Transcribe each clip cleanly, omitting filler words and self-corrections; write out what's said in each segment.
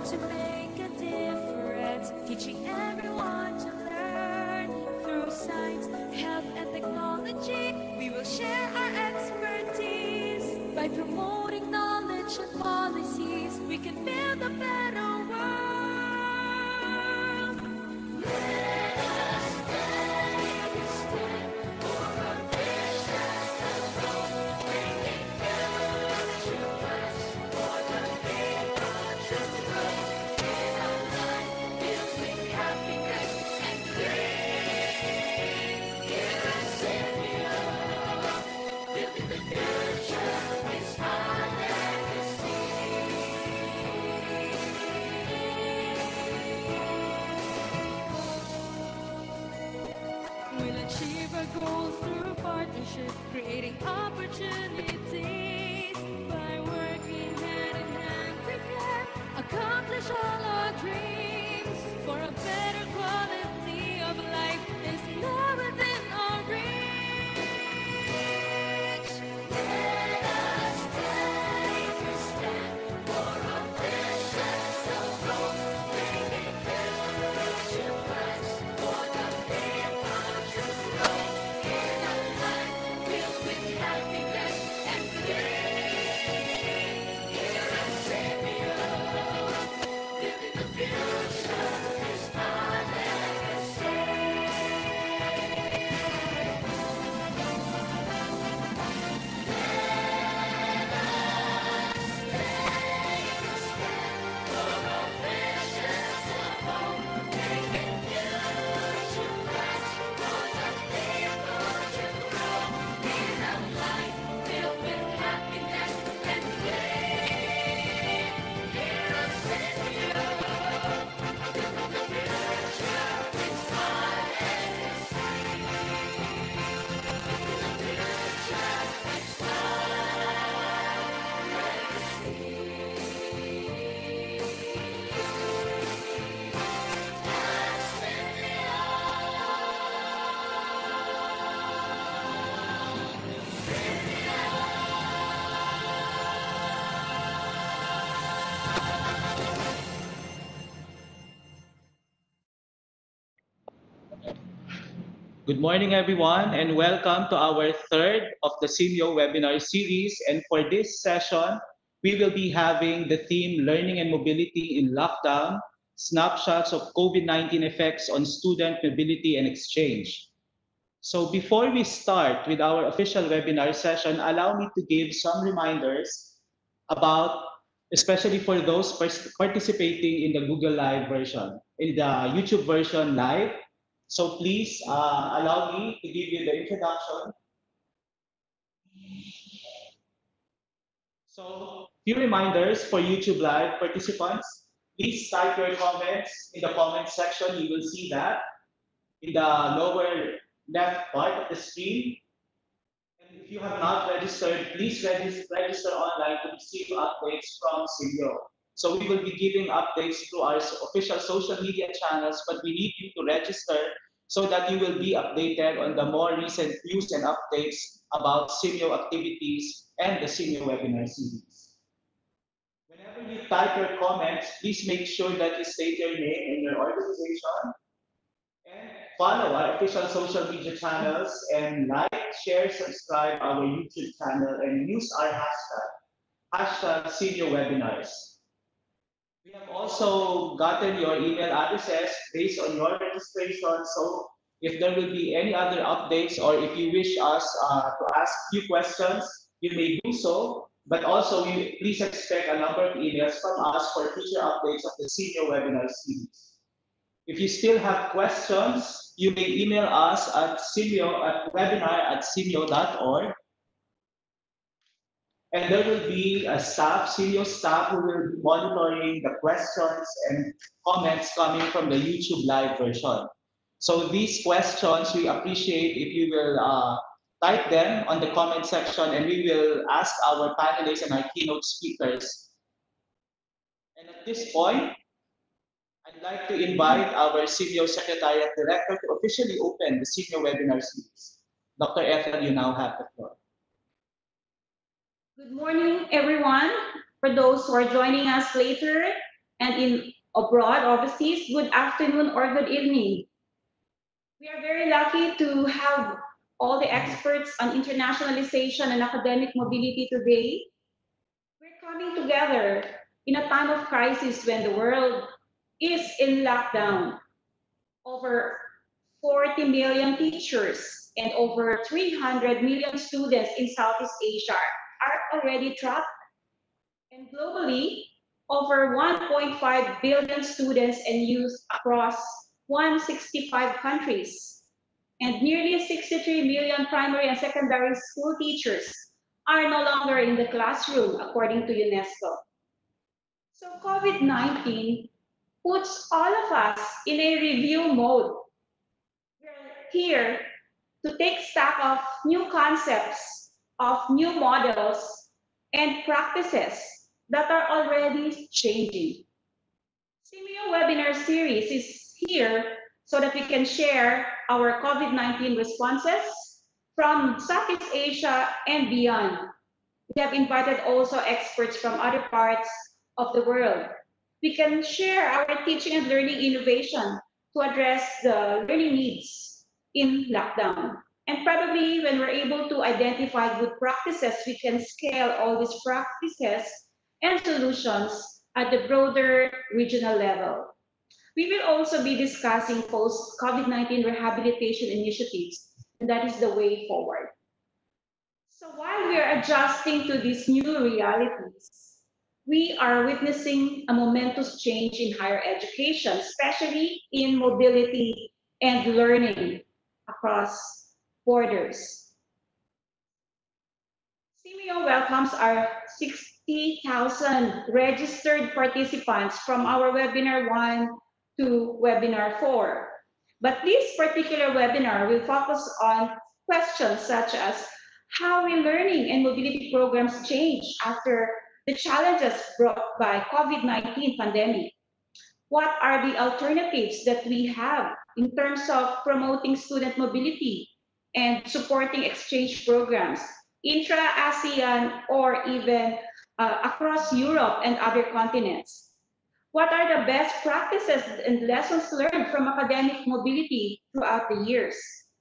to make a difference, teaching everyone to learn. Through science, health, and technology, we will share our expertise. By promoting knowledge and policies, we can build a better world. Let us take a step for a vision of hope, bringing future plans for the people to grow in a life filled with happiness and dreams. Here at SEAMEO, building the future is our legacy. We'll achieve our goals through partnership, creating opportunities. By working hand in hand, we can accomplish all our dreams. For a better quality of life is now within our reach. Let us take a step for a vision of hope, bringing future plans for the people to grow in a life filled with happiness and dreams. Here at SEAMEO, building the future is our legacy. Good morning, everyone, and welcome to our third of the SEAMEO webinar series. And for this session, we will be having the theme Learning and Mobility in Lockdown, Snapshots of COVID-19 Effects on Student Mobility and Exchange. So before we start with our official webinar session, allow me to give some reminders about, especially for those participating in the Google Live version, in the YouTube version live. So please allow me to give you the introduction. So few reminders for YouTube Live participants. Please type your comments in the comment section. You will see that in the lower left part of the screen. And if you have not registered, please register online to receive updates from SEAMEO. So we will be giving updates through our official social media channels, but we need you to register so that you will be updated on the more recent news and updates about SEAMEO activities and the SEAMEO webinar series. Whenever you type your comments, please make sure that you state your name and your organization, and follow our official social media channels, and like, share, subscribe our YouTube channel, and use our hashtag SEAMEO webinars. We have also gotten your email addresses based on your registration. So if there will be any other updates, or if you wish us to ask few questions, you may do so. But also, please expect a number of emails from us for future updates of the SEAMEO webinar series. If you still have questions, you may email us at webinar@seameo.org. And there will be a SEAMEO staff who will be monitoring the questions and comments coming from the YouTube Live version. So these questions, we appreciate if you will type them on the comment section, and we will ask our panelists and our keynote speakers. And at this point, I'd like to invite our SEAMEO Secretariat Director to officially open the SEAMEO webinar series. Dr. Ethel, you now have the floor. Good morning, everyone. For those who are joining us later, and in abroad, overseas, good afternoon or good evening. We are very lucky to have all the experts on internationalization and academic mobility today. We're coming together in a time of crisis when the world is in lockdown. Over 40 million teachers and over 300 million students in Southeast Asia are already trapped. And globally, over 1.5 billion students and youth across 165 countries and nearly 63 million primary and secondary school teachers are no longer in the classroom, according to UNESCO. So COVID-19 puts all of us in a review mode. We're here to take stock of new concepts, of new models, and practices that are already changing. SEAMEO webinar series is here so that we can share our COVID-19 responses from Southeast Asia and beyond. We have invited also experts from other parts of the world. We can share our teaching and learning innovation to address the learning needs in lockdown. And probably when we're able to identify good practices, we can scale all these practices and solutions at the broader regional level. We will also be discussing post-COVID-19 rehabilitation initiatives, and that is the way forward. So while we are adjusting to these new realities, we are witnessing a momentous change in higher education, especially in mobility and learning across borders. SEAMEO welcomes our 60,000 registered participants from our webinar 1 to webinar 4. But this particular webinar will focus on questions such as how will learning and mobility programs change after the challenges brought by COVID-19 pandemic? What are the alternatives that we have in terms of promoting student mobility and supporting exchange programs, intra-ASEAN or even across Europe and other continents? What are the best practices and lessons learned from academic mobility throughout the years?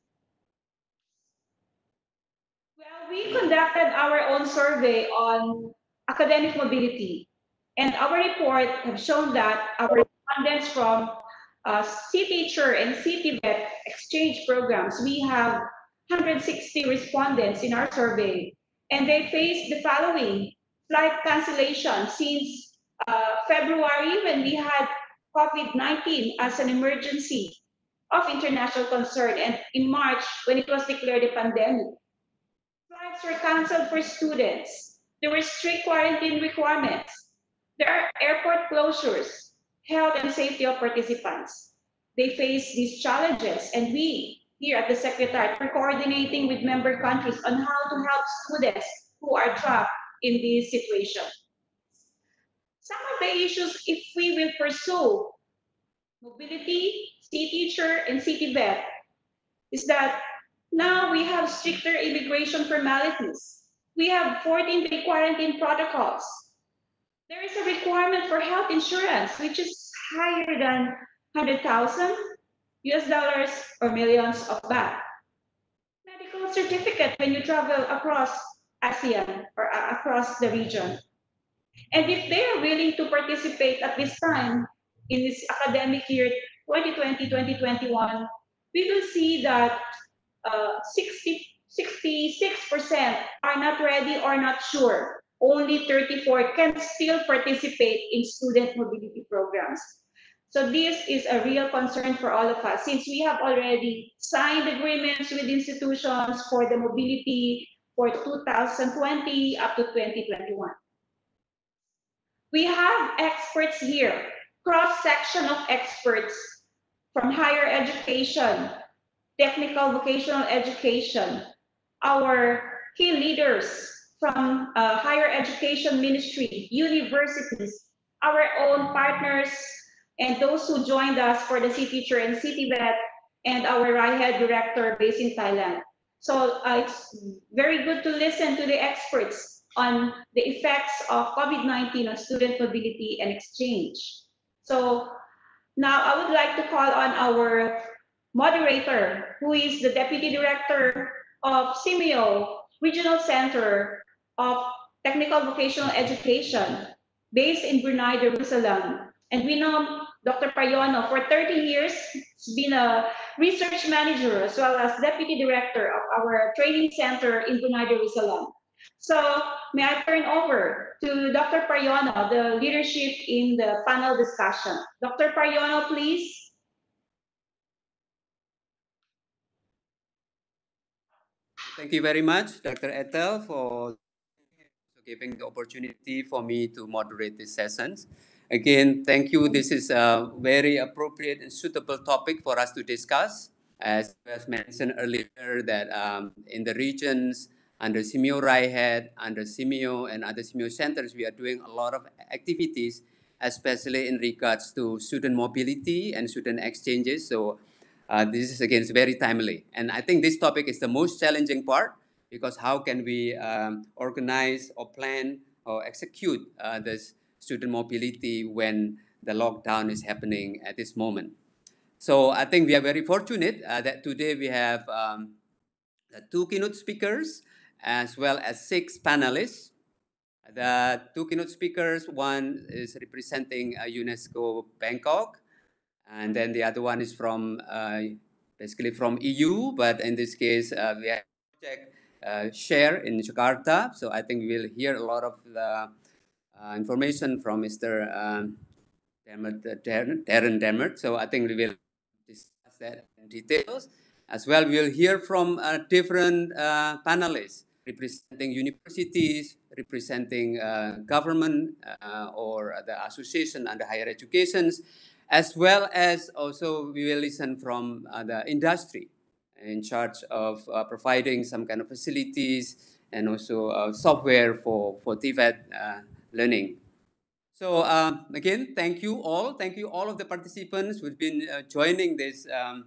Well, we conducted our own survey on academic mobility, and our report have shown that our respondents from C-Teacher and C-TVET exchange programs, we have 160 respondents in our survey, and they face the following: flight cancellation since February when we had COVID-19 as an emergency of international concern, and in March when it was declared a pandemic. Flights were canceled for students. There were strict quarantine requirements. There are airport closures, health and safety of participants. They face these challenges, and we here at the Secretariat are coordinating with member countries on how to help students who are trapped in this situation. Some of the issues, if we will pursue mobility, C-Teacher, and C-TVET, is that now we have stricter immigration formalities. We have 14-day quarantine protocols. There is a requirement for health insurance, which is higher than 100,000 US dollars or millions of baht. Medical certificate when you travel across ASEAN or across the region. And if they are willing to participate at this time in this academic year 2020-2021, we will see that 66% are not ready or not sure. Only 34 can still participate in student mobility programs. So this is a real concern for all of us, since we have already signed agreements with institutions for the mobility for 2020 up to 2021. We have experts here, cross-section of experts from higher education, technical vocational education, our key leaders from higher education ministry, universities, our own partners, and those who joined us for the C-Teacher and C-TVET, and our RIHED director based in Thailand. So it's very good to listen to the experts on the effects of COVID-19 on student mobility and exchange. So now I would like to call on our moderator, who is the Deputy Director of SEAMEO Regional Center of Technical Vocational Education, based in Brunei Darussalam. And we know Dr. Payono for 30 years. He's been a research manager as well as Deputy Director of our training center in Brunei Darussalam. So may I turn over to Dr. Payono, the leadership in the panel discussion. Dr. Payono, please. Thank you very much, Dr. Ethel, for giving the opportunity for me to moderate these sessions. Again, thank you. This is a very appropriate and suitable topic for us to discuss. As was mentioned earlier, that in the regions under SEAMEO Raihead, under SEAMEO and other SEAMEO centers, we are doing a lot of activities, especially in regards to student mobility and student exchanges. So this is again very timely, and I think this topic is the most challenging part, because how can we organize or plan or execute this student mobility when the lockdown is happening at this moment. So I think we are very fortunate that today we have 2 keynote speakers as well as 6 panelists. The 2 keynote speakers, one is representing UNESCO Bangkok, and then the other one is from basically from EU, but in this case we have project share in Jakarta. So I think we will hear a lot of the information from Mr. Darren Demmert. So I think we will discuss that in details. As well, we'll hear from different panelists representing universities, representing government or the association under higher educations, as well as also we will listen from the industry in charge of providing some kind of facilities and also software for TVET learning. So again, thank you all. Thank you all of the participants who've been joining this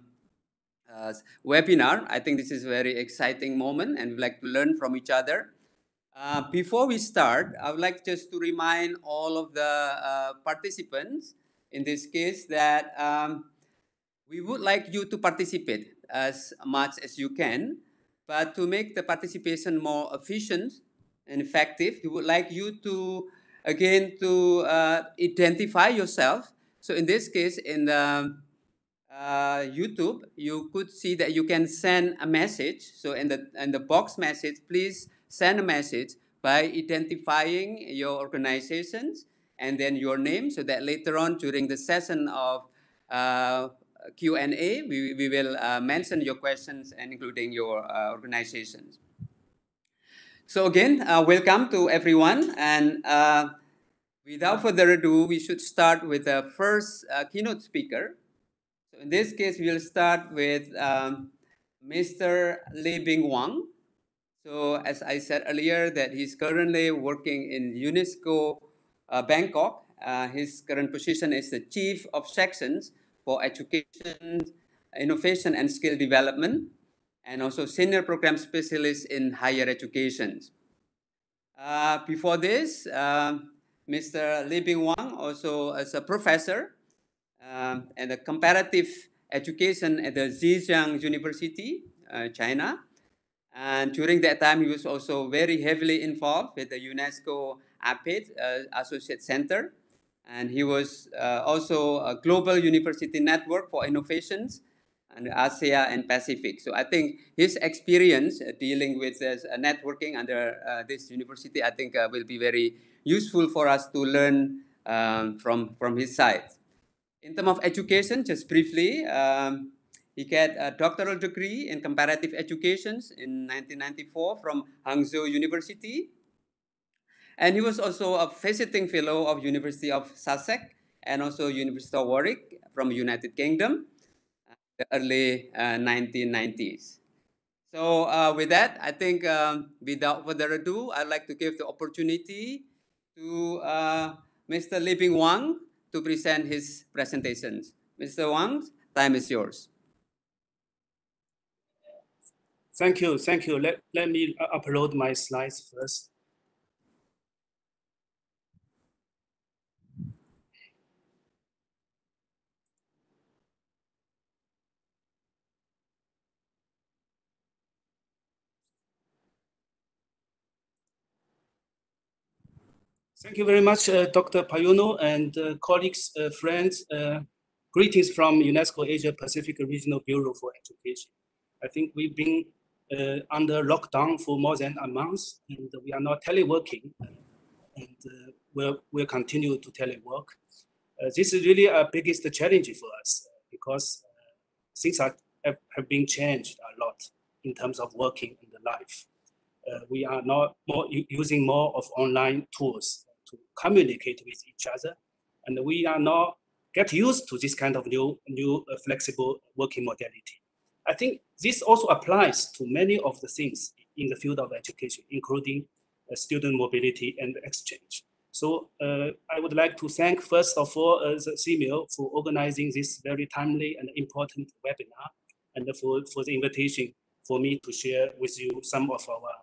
webinar. I think this is a very exciting moment and we'd like to learn from each other. Before we start, I would like just to remind all of the participants in this case that we would like you to participate as much as you can, but to make the participation more efficient and effective, we would like you to, again, to identify yourself. So in this case, in the YouTube, you could see that you can send a message. So in the box message, please send a message by identifying your organizations and then your name, so that later on during the session of Q&A, we will mention your questions and including your organizations. So again, welcome to everyone. And without further ado, we should start with the first keynote speaker. So in this case, we will start with Mr. Lee Wang. So as I said earlier, that he's currently working in UNESCO Bangkok. His current position is the Chief of Sections for Education, Innovation and Skill Development, and also Senior Program Specialist in Higher Education. Before this, Mr. Lee Wang also is a professor and a comparative education at the Zhejiang University, China. And during that time, he was also very heavily involved with the UNESCO APID Associate Center. And he was also a Global University Network for Innovations and Asia and Pacific. So I think his experience dealing with networking under this university, I think will be very useful for us to learn from his side. In terms of education, just briefly, he got a doctoral degree in comparative education in 1994 from Hangzhou University. And he was also a visiting fellow of University of Sussex and also University of Warwick from United Kingdom in the early 1990s. So with that, I think without further ado, I'd like to give the opportunity to Mr. Lee Wang to present his presentations. Mr. Wang, time is yours. Thank you. Let me upload my slides first. Thank you very much, Dr. Payuno and colleagues, friends. Greetings from UNESCO Asia Pacific Regional Bureau for Education. I think we've been under lockdown for more than a month, and we are now teleworking, and we'll continue to telework. This is really our biggest challenge for us because things have been changed a lot in terms of working and the life. We are now using more of online tools to communicate with each other, and we are now get used to this kind of new flexible working modality. I think this also applies to many of the things in the field of education, including student mobility and exchange. So I would like to thank, first of all, the SEAMEO for organizing this very timely and important webinar, and for the invitation for me to share with you some of our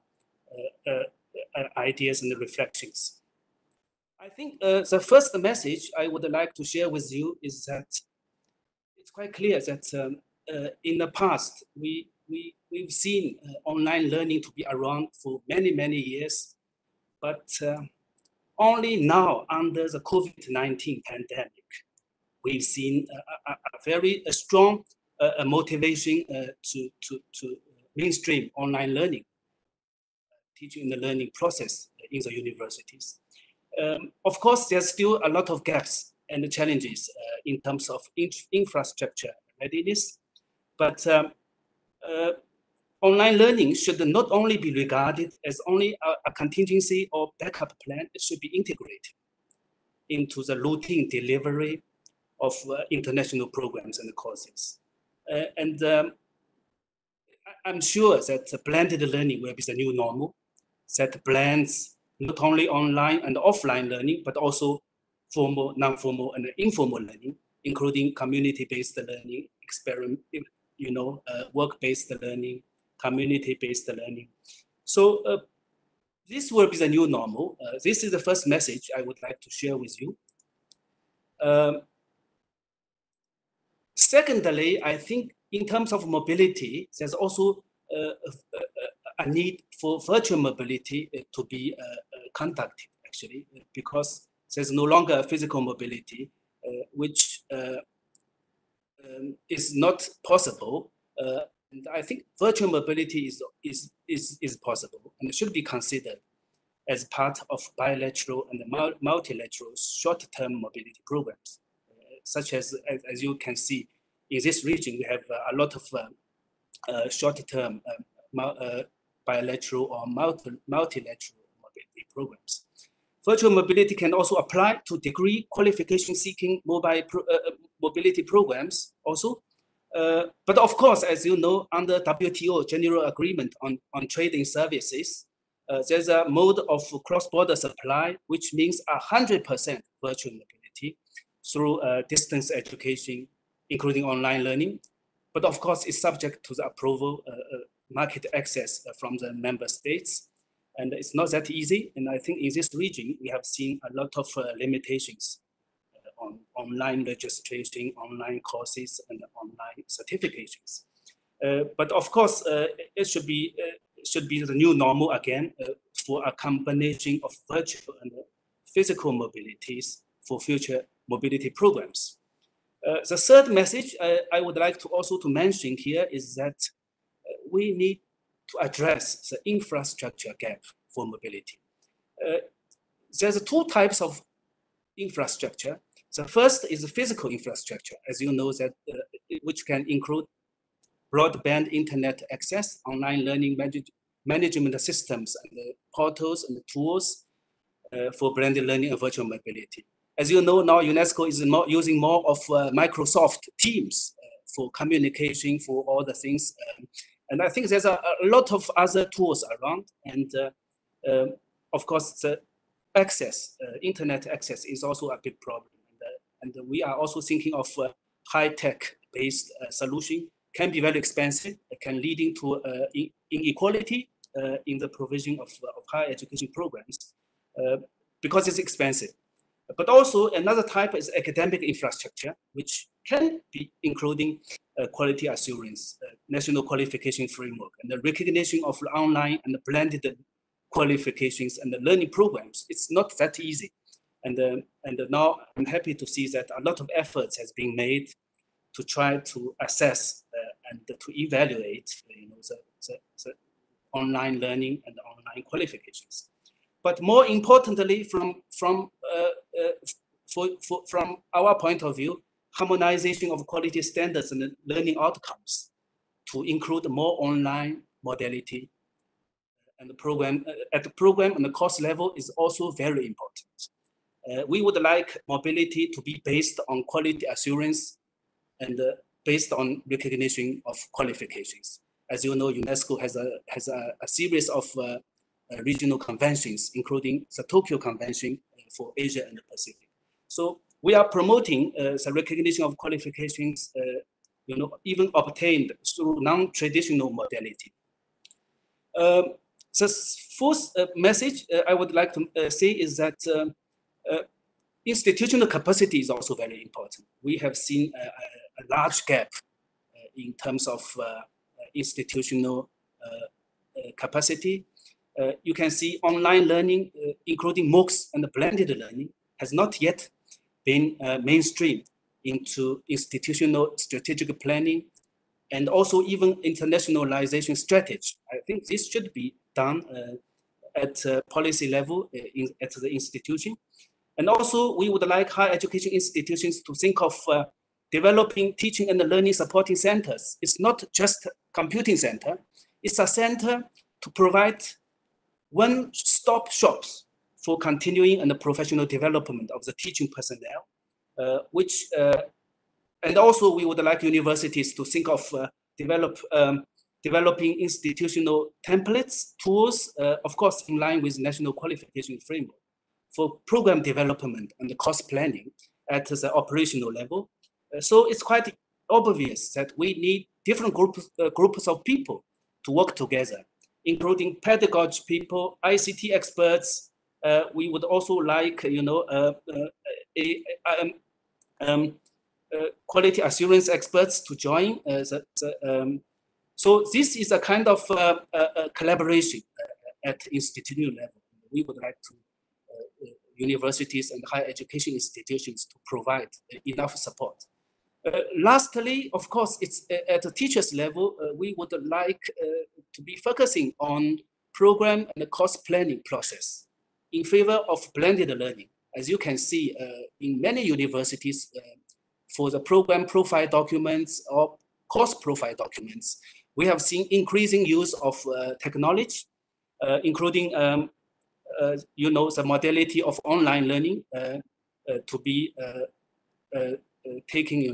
ideas and reflections. I think the first message I would like to share with you is that it's quite clear that in the past, we've seen online learning to be around for many, many years, but only now under the COVID-19 pandemic, we've seen a very strong motivation to mainstream online learning, teaching and learning process in the universities. Of course, there's still a lot of gaps and challenges in terms of infrastructure readiness, but online learning should not only be regarded as only a contingency or backup plan, it should be integrated into the routine delivery of international programs and courses. I'm sure that blended learning will be the new normal, that blends not only online and offline learning, but also formal, non-formal, and informal learning, including community-based learning, work-based learning, community-based learning. So this will be the new normal. This is the first message I would like to share with you. Secondly, I think in terms of mobility, there's also a need for virtual mobility to be conducted, actually, because there's no longer physical mobility, which is not possible. And I think virtual mobility is possible and should be considered as part of bilateral and multilateral short-term mobility programs, such as you can see in this region, we have a lot of short-term bilateral or multilateral mobility programs. Virtual mobility can also apply to degree qualification seeking mobility programs also. But of course, as you know, under WTO General Agreement on Trading Services, there's a mode of cross-border supply, which means 100% virtual mobility through distance education, including online learning. But of course, it's subject to the approval, market access from the member states. And it's not that easy. And I think in this region, we have seen a lot of limitations on online registration, online courses, and online certifications. But of course, it should be the new normal again for a combination of virtual and physical mobilities for future mobility programs. The third message I would like to also to mention here is that we need to address the infrastructure gap for mobility. There's two types of infrastructure. The first is the physical infrastructure, as you know, that which can include broadband internet access, online learning management systems, and the portals and the tools for blended learning and virtual mobility. As you know, now UNESCO is using more of Microsoft Teams for communication, for all the things. And I think there's a lot of other tools around. And of course, the access, internet access is also a big problem. And we are also thinking of high-tech based solution. Can be very expensive. It can lead to inequality in the provision of higher education programs because it's expensive. But also another type is academic infrastructure, which can be including quality assurance, national qualification framework, and the recognition of online and blended qualifications and the learning programs. It's not that easy. And now I'm happy to see that a lot of efforts has been made to try to assess and to evaluate the online learning and the online qualifications. But more importantly, from our point of view, harmonization of quality standards and learning outcomes to include more online modality and the program at the program and the course level is also very important. We would like mobility to be based on quality assurance and based on recognition of qualifications. As you know, UNESCO has a series of regional conventions, including the Tokyo Convention for Asia and the Pacific. So we are promoting the recognition of qualifications, even obtained through non-traditional modality. The fourth message I would like to say is that institutional capacity is also very important. We have seen a large gap in terms of institutional capacity. You can see online learning, including MOOCs and blended learning, has not yet been mainstreamed into institutional strategic planning and also even internationalization strategy. I think this should be done at policy level at the institution. And also we would like higher education institutions to think of developing teaching and learning supporting centers. It's not just a computing center. It's a center to provide one-stop shops for continuing and the professional development of the teaching personnel, and also we would like universities to think of developing institutional templates, tools, of course, in line with national qualification framework for program development and the cost planning at the operational level. So it's quite obvious that we need different groups of people to work together, including pedagogy people, ICT experts. We would also like, quality assurance experts to join. So this is a kind of collaboration at institutional level. We would like to universities and higher education institutions to provide enough support. Lastly, of course, it's at the teachers level, we would like to be focusing on program and the course planning process in favor of blended learning. As you can see, in many universities, for the program profile documents or course profile documents, we have seen increasing use of technology, including the modality of online learning to be taking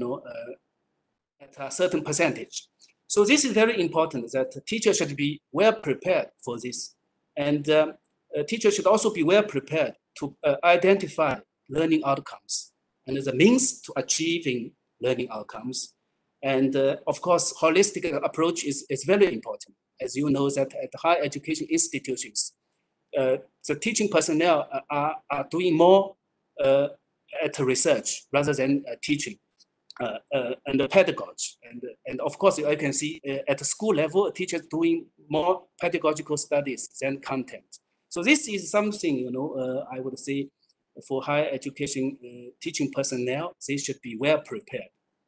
at a certain percentage. So this is very important that teachers should be well prepared for this, and teachers should also be well prepared to identify learning outcomes and the means to achieving learning outcomes. And of course, holistic approach is very important. As you know, that at higher education institutions, the teaching personnel are doing more at research rather than teaching and the pedagogy. And of course, I can see at the school level, teachers doing more pedagogical studies than content. So this is something, I would say for higher education teaching personnel, they should be well prepared.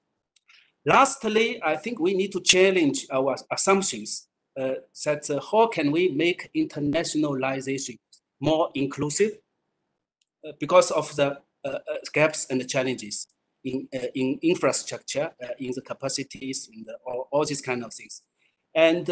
Lastly, I think we need to challenge our assumptions that how can we make internationalization more inclusive because of the gaps and the challenges in infrastructure, in the capacities, in all these kind of things. And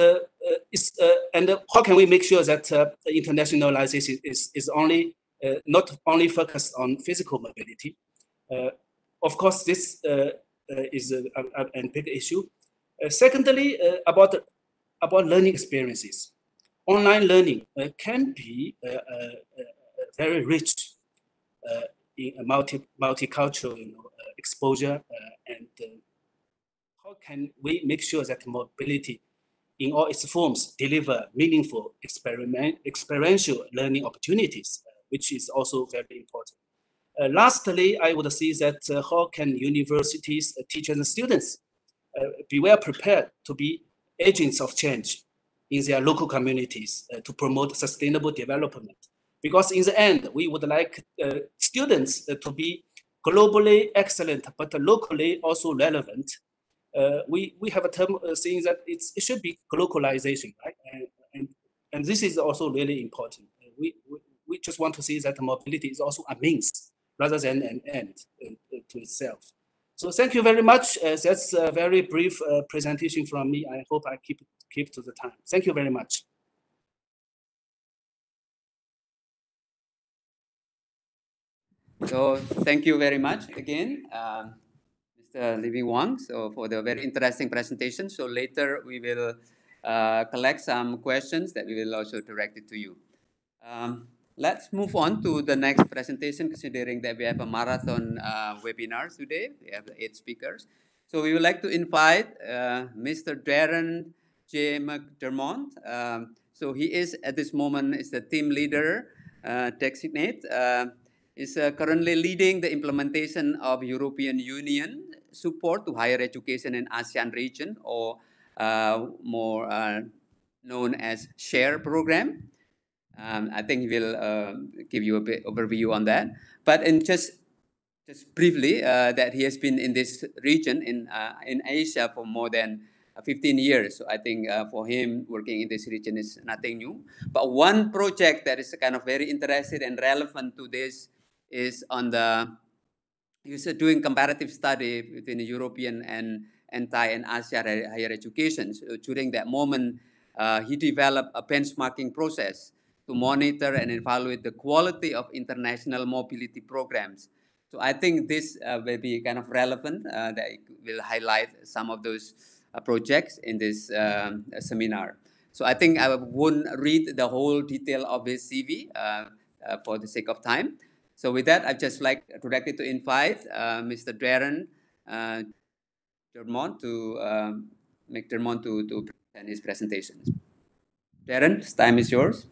how can we make sure that internationalization is only not only focused on physical mobility? Of course, this is a big issue. Secondly, about learning experiences. Online learning can be very rich in a multicultural exposure, and how can we make sure that mobility in all its forms deliver meaningful experiential learning opportunities, which is also very important. Lastly, I would say that how can universities, teachers and students be well prepared to be agents of change in their local communities to promote sustainable development. Because in the end, we would like students to be globally excellent, but locally also relevant. We have a term saying that it should be globalization, right? And this is also really important. We just want to see that mobility is also a means rather than an end to itself. So thank you very much. That's a very brief presentation from me. I hope I keep to the time. Thank you very much. So thank you very much again, Mr. Livy Wang, so for the very interesting presentation. So later we will collect some questions that we will also direct it to you. Let's move on to the next presentation, considering that we have a marathon webinar today. We have 8 speakers. So we would like to invite Mr. Darren J. McDermott. So he is, at this moment, is the team leader designate. Is currently leading the implementation of European Union support to higher education in ASEAN region, or more known as SHARE program. I think he will give you a bit overview on that. But in just briefly, that he has been in this region in Asia for more than 15 years. So I think for him, working in this region is nothing new. But one project that is kind of very interested and relevant to this is on the, he's doing comparative study between the European and Thai and ASEAN higher education. So during that moment, he developed a benchmarking process to monitor and evaluate the quality of international mobility programs. So I think this will be kind of relevant, that will highlight some of those projects in this seminar. So I think I won't read the whole detail of his CV for the sake of time. So with that, I'd just like directly to invite Mr. Darren McDermott to present his presentation. Darren, this time is yours.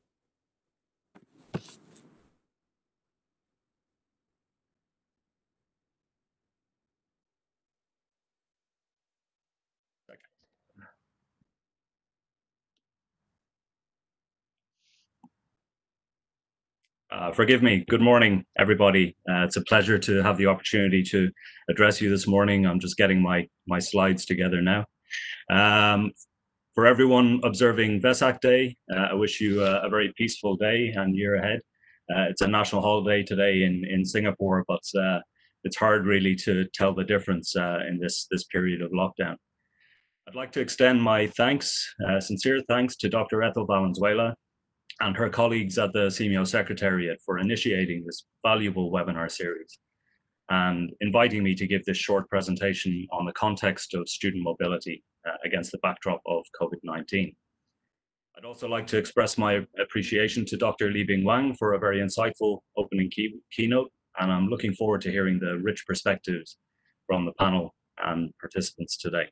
Forgive me. Good morning, everybody. It's a pleasure to have the opportunity to address you this morning. I'm just getting my slides together now. For everyone observing Vesak Day, I wish you a very peaceful day and year ahead. It's a national holiday today in Singapore, but it's hard really to tell the difference in this period of lockdown. I'd like to extend my thanks, sincere thanks to Dr. Ethel Valenzuela and her colleagues at the SEAMEO Secretariat for initiating this valuable webinar series and inviting me to give this short presentation on the context of student mobility against the backdrop of COVID-19. I'd also like to express my appreciation to Dr. Livy Wang for a very insightful opening keynote, and I'm looking forward to hearing the rich perspectives from the panel and participants today.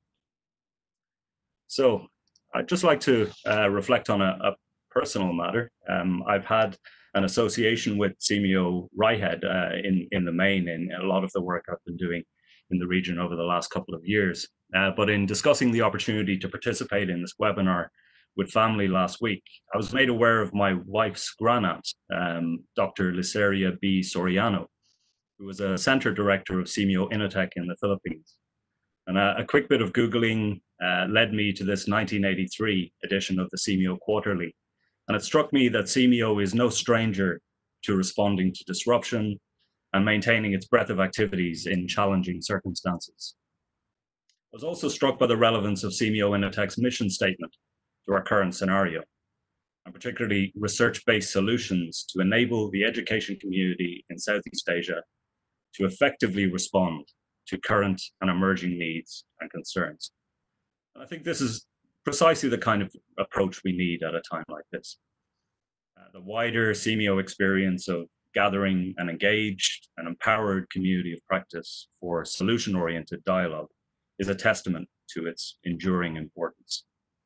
So I'd just like to reflect on a personal matter. I've had an association with SEAMEO Raihead in the main in a lot of the work I've been doing in the region over the last couple of years. But in discussing the opportunity to participate in this webinar with family last week, I was made aware of my wife's grandaunt, Dr. Liceria B. Soriano, who was a center director of SEAMEO Innotek in the Philippines. And a quick bit of Googling led me to this 1983 edition of the SEAMEO Quarterly. And it struck me that SEAMEO is no stranger to responding to disruption and maintaining its breadth of activities in challenging circumstances. I was also struck by the relevance of SEAMEO Innotek's mission statement to our current scenario, and particularly research-based solutions to enable the education community in Southeast Asia to effectively respond to current and emerging needs and concerns. And I think this is precisely the kind of approach we need at a time like this. The wider SEAMEO experience of gathering an engaged and empowered community of practice for solution-oriented dialogue is a testament to its enduring importance.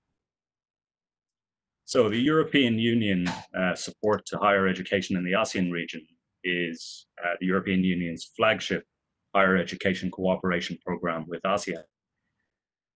So the European Union support to higher education in the ASEAN region is the European Union's flagship higher education cooperation program with ASEAN.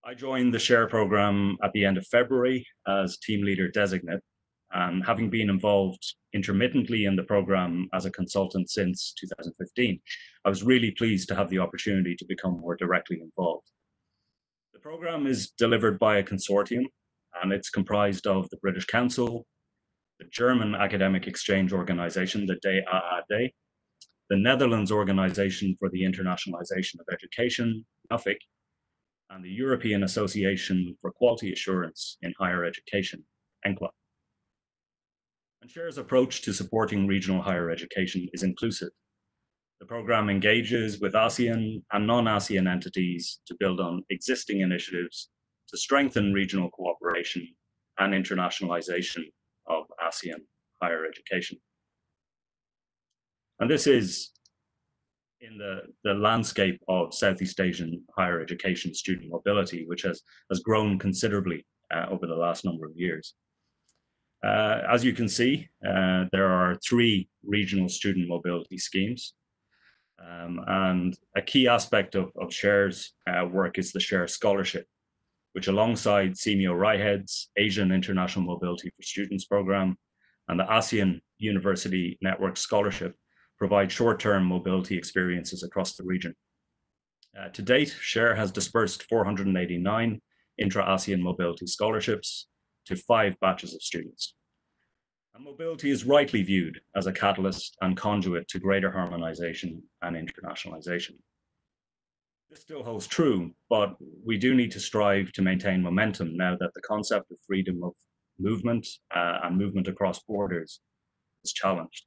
I joined the SHARE program at the end of February as team leader designate, and having been involved intermittently in the program as a consultant since 2015, I was really pleased to have the opportunity to become more directly involved. The program is delivered by a consortium, and it's comprised of the British Council, the German Academic Exchange Organization, the DAAD, the Netherlands Organization for the Internationalization of Education, NUFIC, and the European Association for Quality Assurance in Higher Education, ENQA. And SHARE's approach to supporting regional higher education is inclusive. The program engages with ASEAN and non-ASEAN entities to build on existing initiatives to strengthen regional cooperation and internationalization of ASEAN higher education. And this is in the landscape of Southeast Asian higher education student mobility, which has grown considerably over the last number of years. As you can see, there are 3 regional student mobility schemes. And a key aspect of SHARE's work is the SHARE Scholarship, which alongside SEAMEO RIHEAD's Asian International Mobility for Students program and the ASEAN University Network Scholarship provide short-term mobility experiences across the region. To date, SHARE has dispersed 489 intra-ASEAN mobility scholarships to 5 batches of students. And mobility is rightly viewed as a catalyst and conduit to greater harmonization and internationalization. This still holds true, but we do need to strive to maintain momentum now that the concept of freedom of movement and movement across borders is challenged.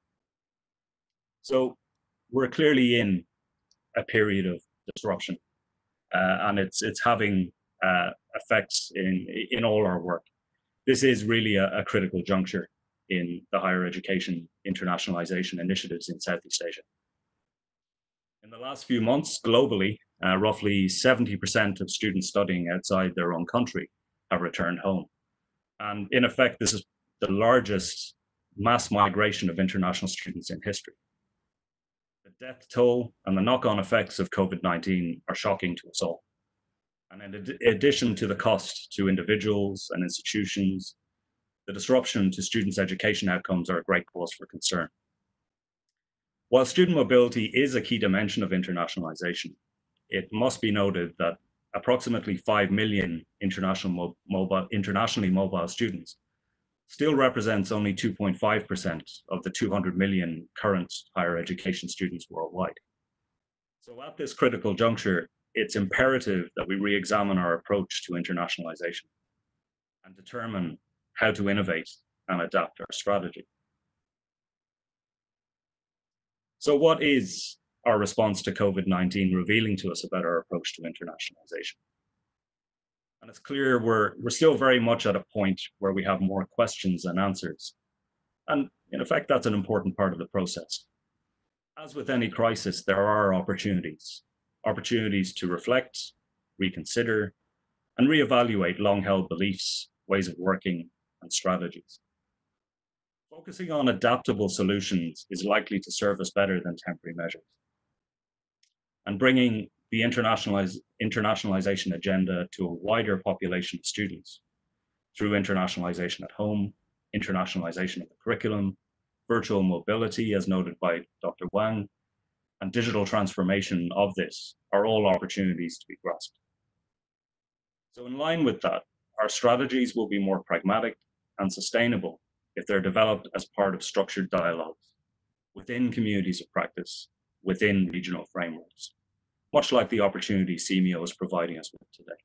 So we're clearly in a period of disruption, and it's having effects in all our work. This is really a critical juncture in the higher education internationalization initiatives in Southeast Asia. In the last few months, globally, roughly 70% of students studying outside their own country have returned home. And in effect, this is the largest mass migration of international students in history. The death toll and the knock-on effects of COVID-19 are shocking to us all. And in addition to the cost to individuals and institutions, the disruption to students' education outcomes are a great cause for concern. While student mobility is a key dimension of internationalization, it must be noted that approximately 5 million internationally mobile students still represents only 2.5% of the 200 million current higher education students worldwide. So at this critical juncture, it's imperative that we re-examine our approach to internationalization and determine how to innovate and adapt our strategy. So what is our response to COVID-19 revealing to us about our approach to internationalization? And it's clear we're still very much at a point where we have more questions than answers. And in effect, that's an important part of the process. As with any crisis, there are opportunities to reflect, reconsider, and reevaluate long-held beliefs, ways of working, and strategies. Focusing on adaptable solutions is likely to serve us better than temporary measures. And bringing the internationalization agenda to a wider population of students through internationalization at home, internationalization of the curriculum, virtual mobility, as noted by Dr. Wang, and digital transformation of this are all opportunities to be grasped. So in line with that, our strategies will be more pragmatic and sustainable if they're developed as part of structured dialogues within communities of practice, within regional frameworks, much like the opportunity SEAMEO is providing us with today.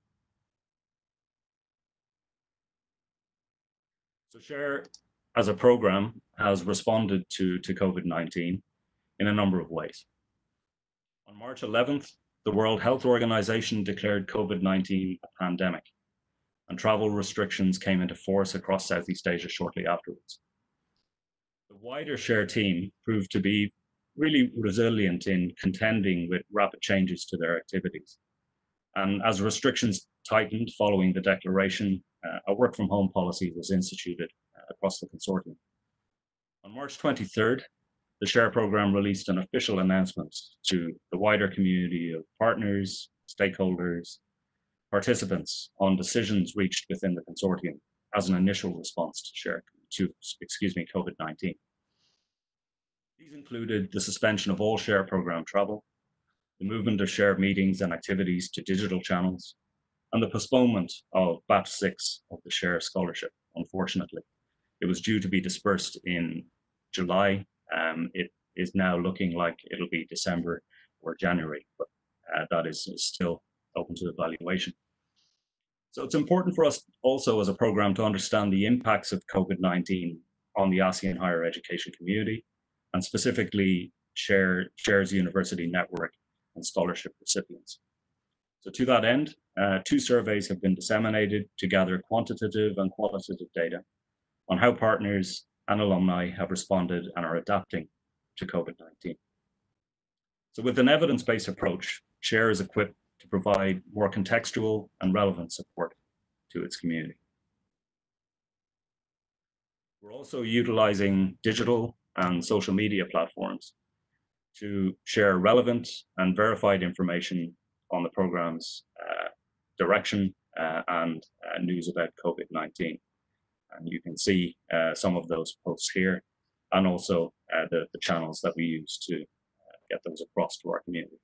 So SHARE as a program has responded to COVID-19 in a number of ways. On March 11th, the World Health Organization declared COVID-19 a pandemic, and travel restrictions came into force across Southeast Asia shortly afterwards. The wider SHARE team proved to be really resilient in contending with rapid changes to their activities. And as restrictions tightened following the declaration, a work from home policy was instituted across the consortium. On March 23rd, the SHARE program released an official announcement to the wider community of partners, stakeholders, participants on decisions reached within the consortium as an initial response to COVID-19. These included the suspension of all SHARE program travel, the movement of SHARE meetings and activities to digital channels, and the postponement of batch 6 of the SHARE scholarship. Unfortunately, it was due to be dispersed in July. It is now looking like it'll be December or January, but that is still open to evaluation. So it's important for us also as a program to understand the impacts of COVID-19 on the ASEAN higher education community, and specifically SHARE's university network and scholarship recipients. So to that end, 2 surveys have been disseminated to gather quantitative and qualitative data on how partners and alumni have responded and are adapting to COVID-19. So with an evidence-based approach, SHARE is equipped to provide more contextual and relevant support to its community. We're also utilizing digital and social media platforms to share relevant and verified information on the program's direction and news about COVID-19. And you can see some of those posts here, and also the channels that we use to get those across to our community.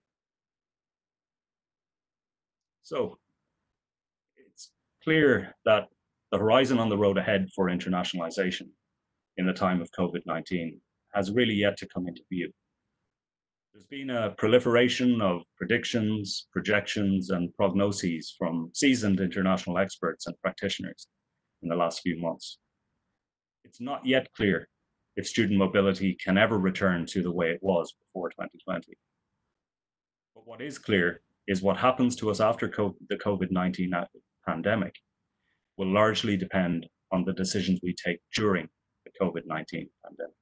So it's clear that the horizon on the road ahead for internationalization in the time of COVID-19 has really yet to come into view. There's been a proliferation of predictions, projections, and prognoses from seasoned international experts and practitioners in the last few months. It's not yet clear if student mobility can ever return to the way it was before 2020. But what is clear is what happens to us after the COVID-19 pandemic will largely depend on the decisions we take during the COVID-19 pandemic.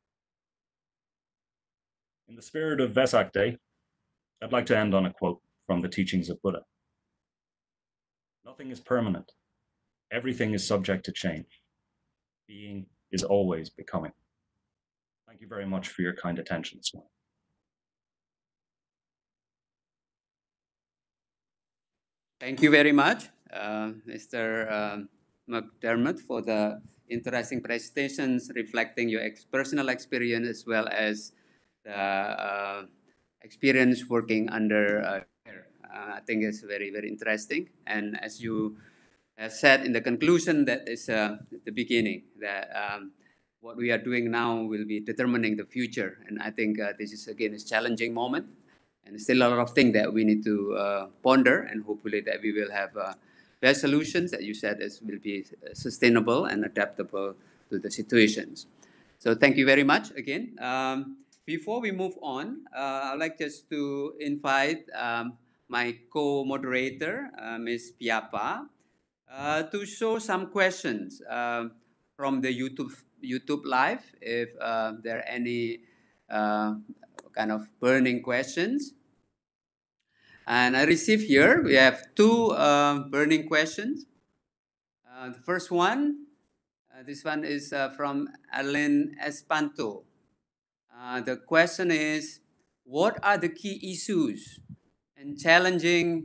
In the spirit of Vesak Day, I'd like to end on a quote from the teachings of Buddha. Nothing is permanent. Everything is subject to change. Being is always becoming. Thank you very much for your kind attention this morning. Thank you very much, Mr. McDermott, for the interesting presentations reflecting your personal experience as well as the experience working under I think it's very, very interesting. And as you said in the conclusion, that is the beginning, that what we are doing now will be determining the future. And I think this is, again, a challenging moment. And still a lot of things that we need to ponder, and hopefully that we will have best solutions that you said will be sustainable and adaptable to the situations. So thank you very much again. Before we move on, I'd like just to invite my co-moderator, Ms. Piapa, to show some questions from the YouTube Live, if there are any kind of burning questions. And I received here, we have 2 burning questions. The first one, this one is from Alain Espanto. The question is, what are the key issues and challenges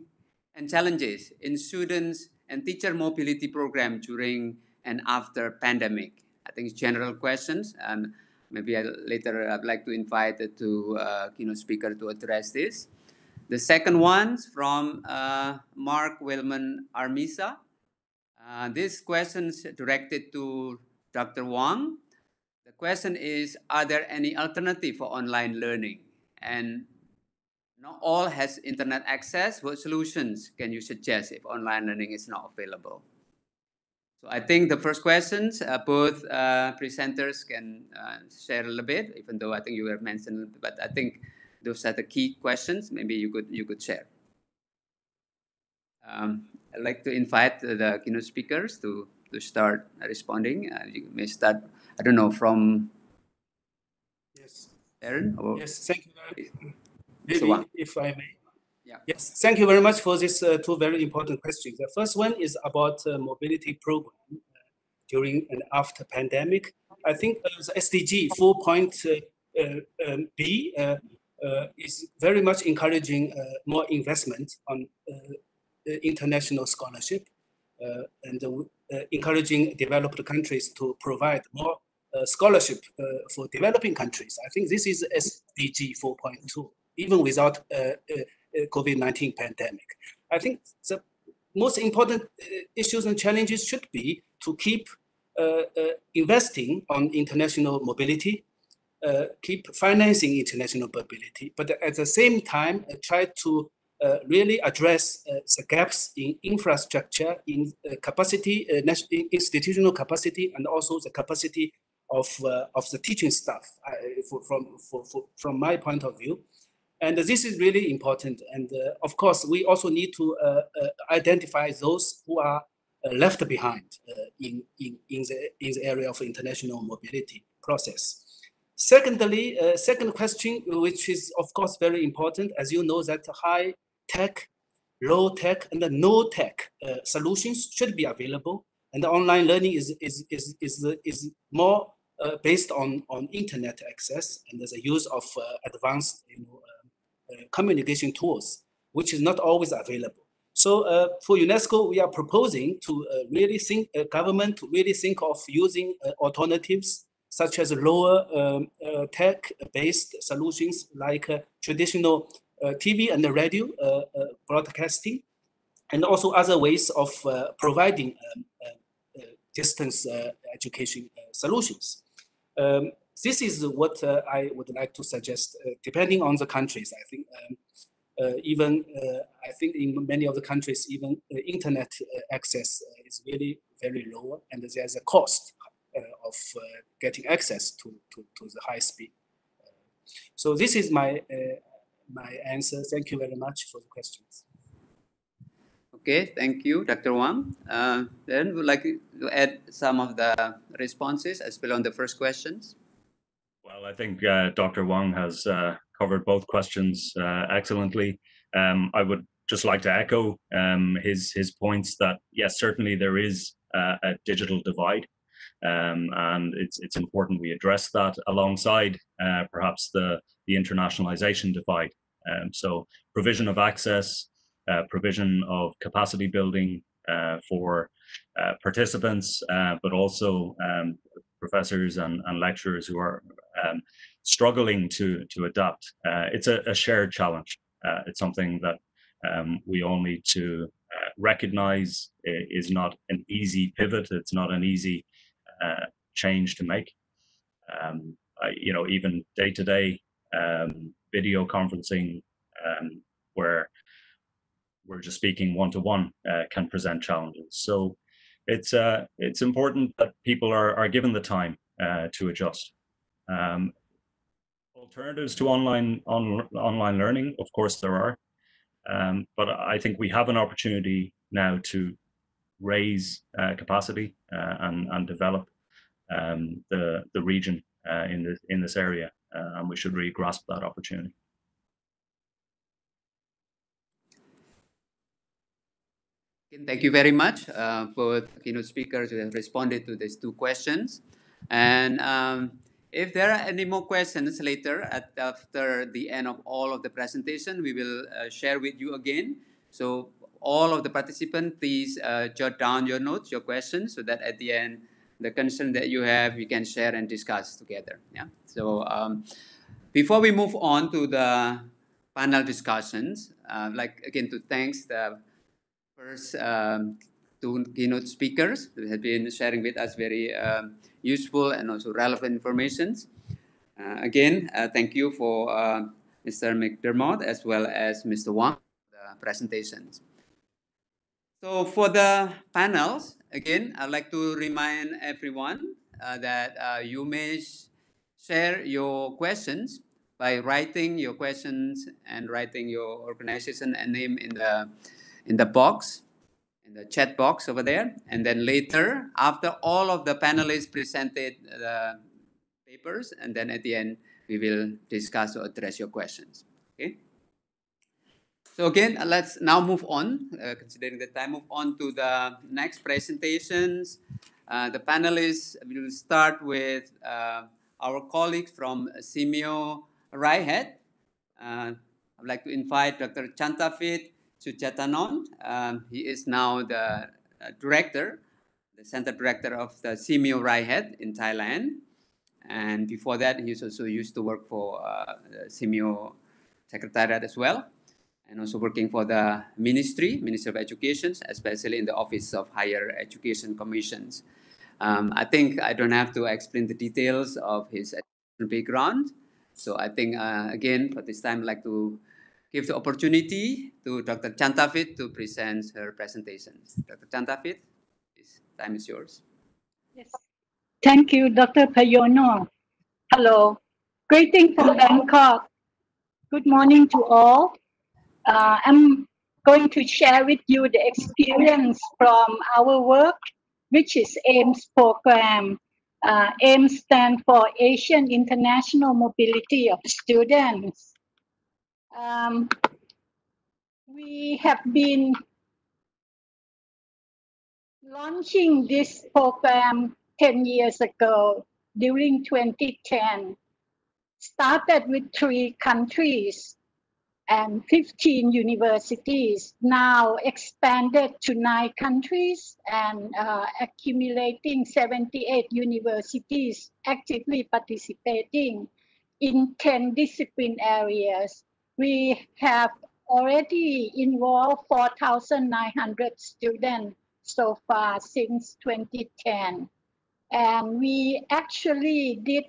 in students and teacher mobility program during and after pandemic? I think it's general questions, and maybe later I'd like to invite the 2 keynote speakers to address this. The second one's from Mark Wellman Armisa. This question is directed to Dr. Wang. The question is, are there any alternative for online learning? And not all has internet access. What solutions can you suggest if online learning is not available? So I think the first questions, both presenters can share a little bit, even though I think you have mentioned, but I think those are the key questions. Maybe you could share. I'd like to invite the keynote speakers to start responding. You may start, I don't know, from Aaron? Or Yes, thank you. Maybe if I may. Yeah. Yes, thank you very much for these 2 very important questions. The first one is about mobility program during and after pandemic. I think the SDG 4.B is very much encouraging more investment on international scholarship and encouraging developed countries to provide more scholarship for developing countries. I think this is SDG 4.2, even without COVID-19 pandemic. I think the most important issues and challenges should be to keep investing on international mobility, keep financing international mobility, but at the same time, try to really address the gaps in infrastructure, in capacity, institutional capacity, and also the capacity of the teaching staff from my point of view. And this is really important. And of course, we also need to identify those who are left behind in the area of international mobility process. Secondly, second question, which is of course very important, as you know, that high tech, low tech, and the no tech solutions should be available, and the online learning is more based on internet access and the use of advanced communication tools, which is not always available. So for UNESCO, we are proposing to really think, government to really think of using alternatives such as lower tech-based solutions like traditional TV and radio broadcasting, and also other ways of providing distance education solutions. This is what I would like to suggest, depending on the countries. I think I think in many of the countries, even internet access is really very low, and there's a cost of getting access to the high speed. So this is my answer. Thank you very much for the questions. Okay, thank you, Dr. Wang. Then we'd like to add some of the responses as well on the first questions. Well, I think Dr. Wang has covered both questions excellently. I would just like to echo his points that yes, certainly there is a digital divide, and it's important we address that alongside perhaps the internationalization divide. So provision of access, provision of capacity building for participants, but also professors and lecturers who are struggling to adapt. It's a shared challenge. It's something that we all need to recognize is not an easy pivot. It's not an easy change to make. Even day-to-day video conferencing, where we're just speaking one-to-one, can present challenges. So it's important that people are given the time to adjust. Alternatives to online learning, of course there are, but I think we have an opportunity now to raise capacity and develop the region in this area, and we should really grasp that opportunity. Thank you very much for the keynote speakers who have responded to these two questions. And if there are any more questions later after the end of all of the presentation, we will share with you again. So all of the participants, please jot down your notes, your questions, so that at the end, the concern that you have, we can share and discuss together. Yeah. So before we move on to the panel discussions, I'd like again to thank the first two keynote speakers who have been sharing with us very useful and also relevant information. Again, thank you for Mr. McDermott as well as Mr. Wang for the presentations. So for the panels, again, I'd like to remind everyone that you may share your questions by writing your questions and writing your organization and name in the box, in the chat box over there. And then later, after all of the panelists presented the papers, and then at the end, we will discuss or address your questions. Okay. So again, let's now move on, considering the time, move on to the next presentations. The panelists will start with our colleagues from SEAMEO Raihead. I'd like to invite Dr. Chantavit Suchatanon. He is now the director, the center director of the SEAMEO Raihead in Thailand. And before that, he also used to work for the SEAMEO Secretariat as well, and also working for the Ministry of Education, especially in the Office of Higher Education Commissions. I think I don't have to explain the details of his education background. So I think, again, for this time, I'd like to give the opportunity to Dr. Chantavit to present her presentations. Dr. Chantavit, this time is yours. Yes. Thank you, Dr. Payono. Hello. Greeting from Bangkok. Good morning to all. I'm going to share with you the experience from our work, which is AIMS program. AIMS stands for Asian International Mobility of Students. We have been launching this program 10 years ago during 2010. Started with 3 countries and 15 universities, now expanded to 9 countries and accumulating 78 universities actively participating in 10 discipline areas. We have already involved 4,900 students so far since 2010. And we actually did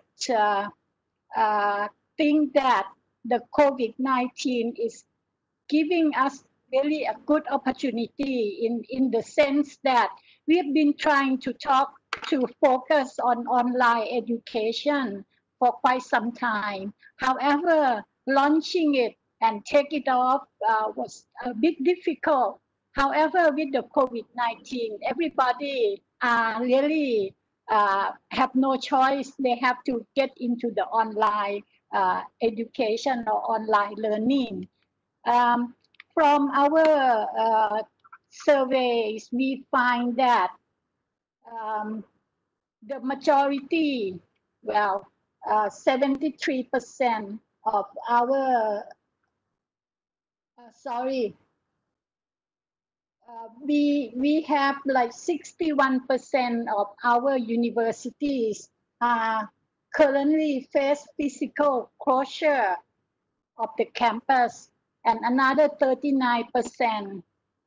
think that the COVID-19 is giving us really a good opportunity in the sense that we have been trying to focus on online education for quite some time. However, launching it and take it off was a bit difficult. However, with the COVID-19, everybody really have no choice. They have to get into the online education or online learning. From our surveys, we find that the majority, 73% of our, we have like 61% of our universities currently face physical closure of the campus, and another 39%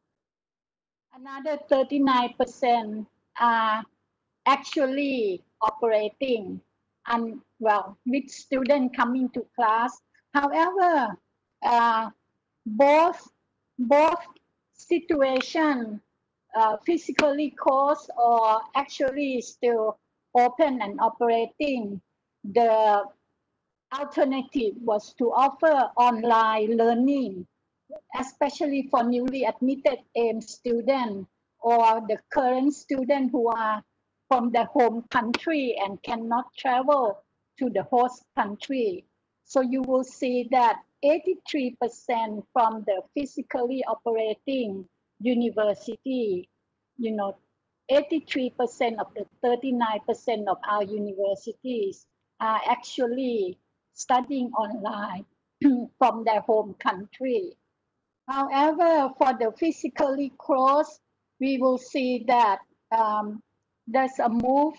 are actually operating and with students coming to class. However, both situation physically closed or actually still open and operating, the alternative was to offer online learning, especially for newly admitted AIMS students or the current students who are from the home country and cannot travel to the host country. So you will see that 83% from the physically operating university, 83% of the 39% of our universities are actually studying online from their home country. However, for the physically closed, we will see that there's a move.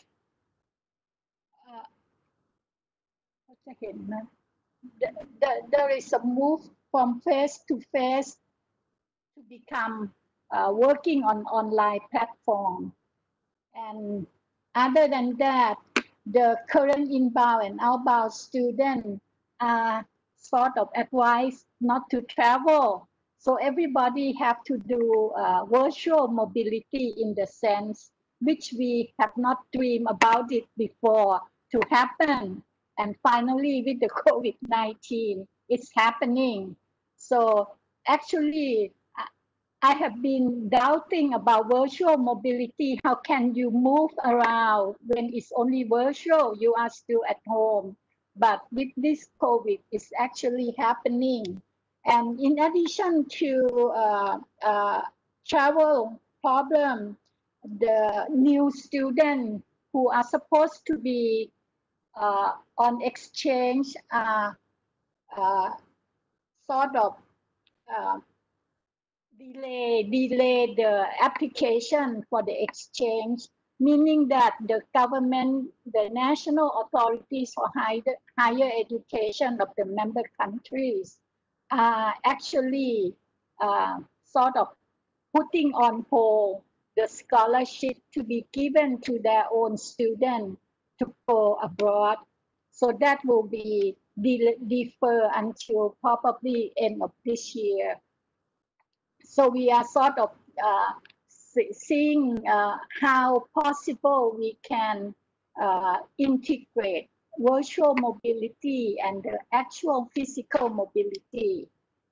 There is a move from face to face to become working on online platform. And other than that, the current inbound and outbound students are sort of advised not to travel. So everybody have to do virtual mobility in the sense which we have not dreamed about it before to happen. And finally, with the COVID-19, it's happening. So actually, I have been doubting about virtual mobility. How can you move around when it's only virtual? You are still at home. But with this COVID, it's actually happening. And in addition to travel problem, the new students who are supposed to be on exchange are sort of delay the application for the exchange, meaning that the government, the national authorities for higher education of the member countries are actually sort of putting on hold the scholarship to be given to their own students to go abroad. So that will be deferred until probably end of this year. So we are sort of seeing how possible we can integrate virtual mobility and the actual physical mobility.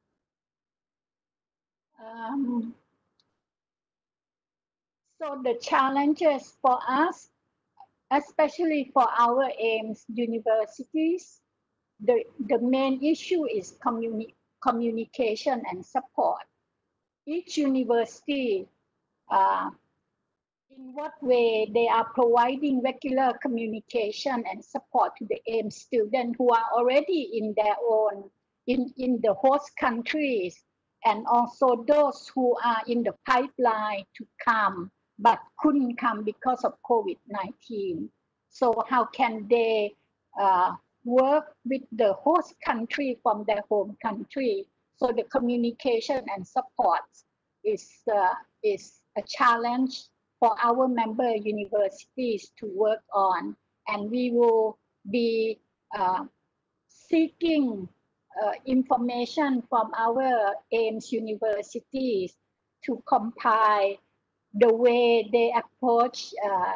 So the challenges for us, especially for our AIMS universities, the main issue is communication and support. Each university, in what way they are providing regular communication and support to the AIMS students who are already in their own, in the host countries, and also those who are in the pipeline to come but couldn't come because of COVID-19. So how can they work with the host country from their home country? So the communication and support is a challenge for our member universities to work on, and we will be seeking information from our AIMS universities to compile the way they approach,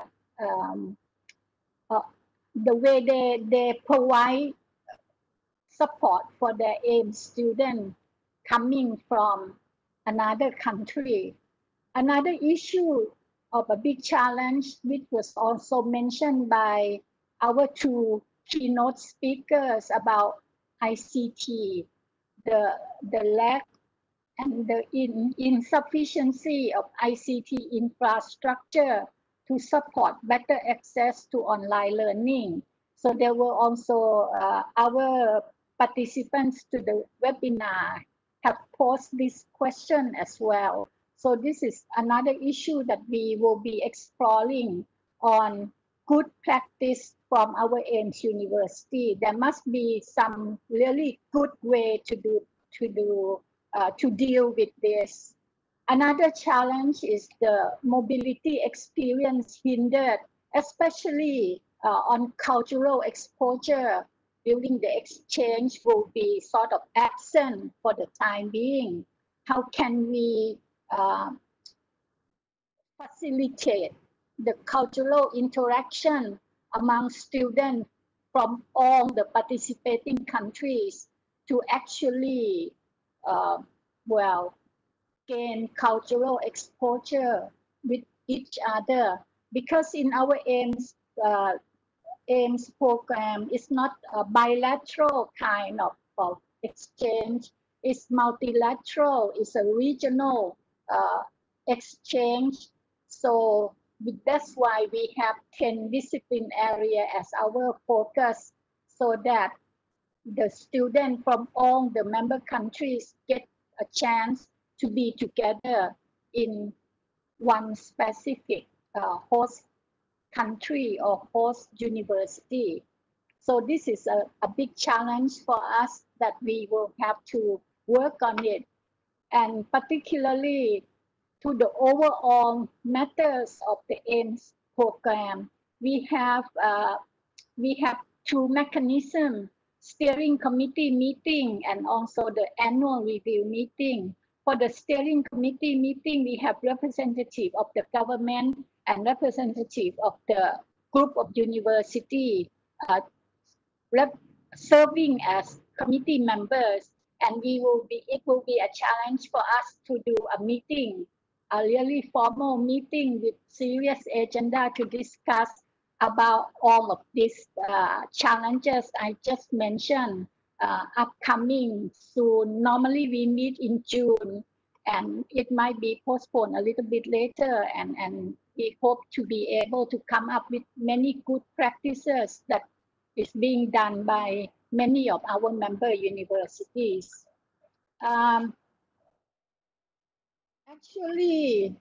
the way they provide support for their AIMS students coming from another country. Another issue of a big challenge, which was also mentioned by our two keynote speakers about ICT, the lack and the insufficiency of ICT infrastructure to support better access to online learning. So there were also our participants to the webinar have posed this question as well. So this is another issue that we will be exploring on good practice from our AIMS university. There must be some really good way to deal with this. Another challenge is the mobility experience hindered, especially on cultural exposure. During the exchange will be sort of absent for the time being. How can we facilitate the cultural interaction among students from all the participating countries to actually, gain cultural exposure with each other? Because in our AIMS program, it's not a bilateral kind of exchange. It's multilateral. It's a regional exchange. So that's why we have 10 discipline area as our focus, so that the students from all the member countries get a chance to be together in one specific host country or host university. So this is a big challenge for us that we will have to work on it, and particularly to the overall matters of the AIMS program. We have two mechanisms: steering committee meeting and also the annual review meeting. For the steering committee meeting, we have representative of the government and representative of the group of university serving as committee members, and it will be a challenge for us to do a meeting, a really formal meeting with serious agenda to discuss about all of these challenges I just mentioned, upcoming soon. Normally we meet in June, and it might be postponed a little bit later, and we hope to be able to come up with many good practices that is being done by many of our member universities. Actually,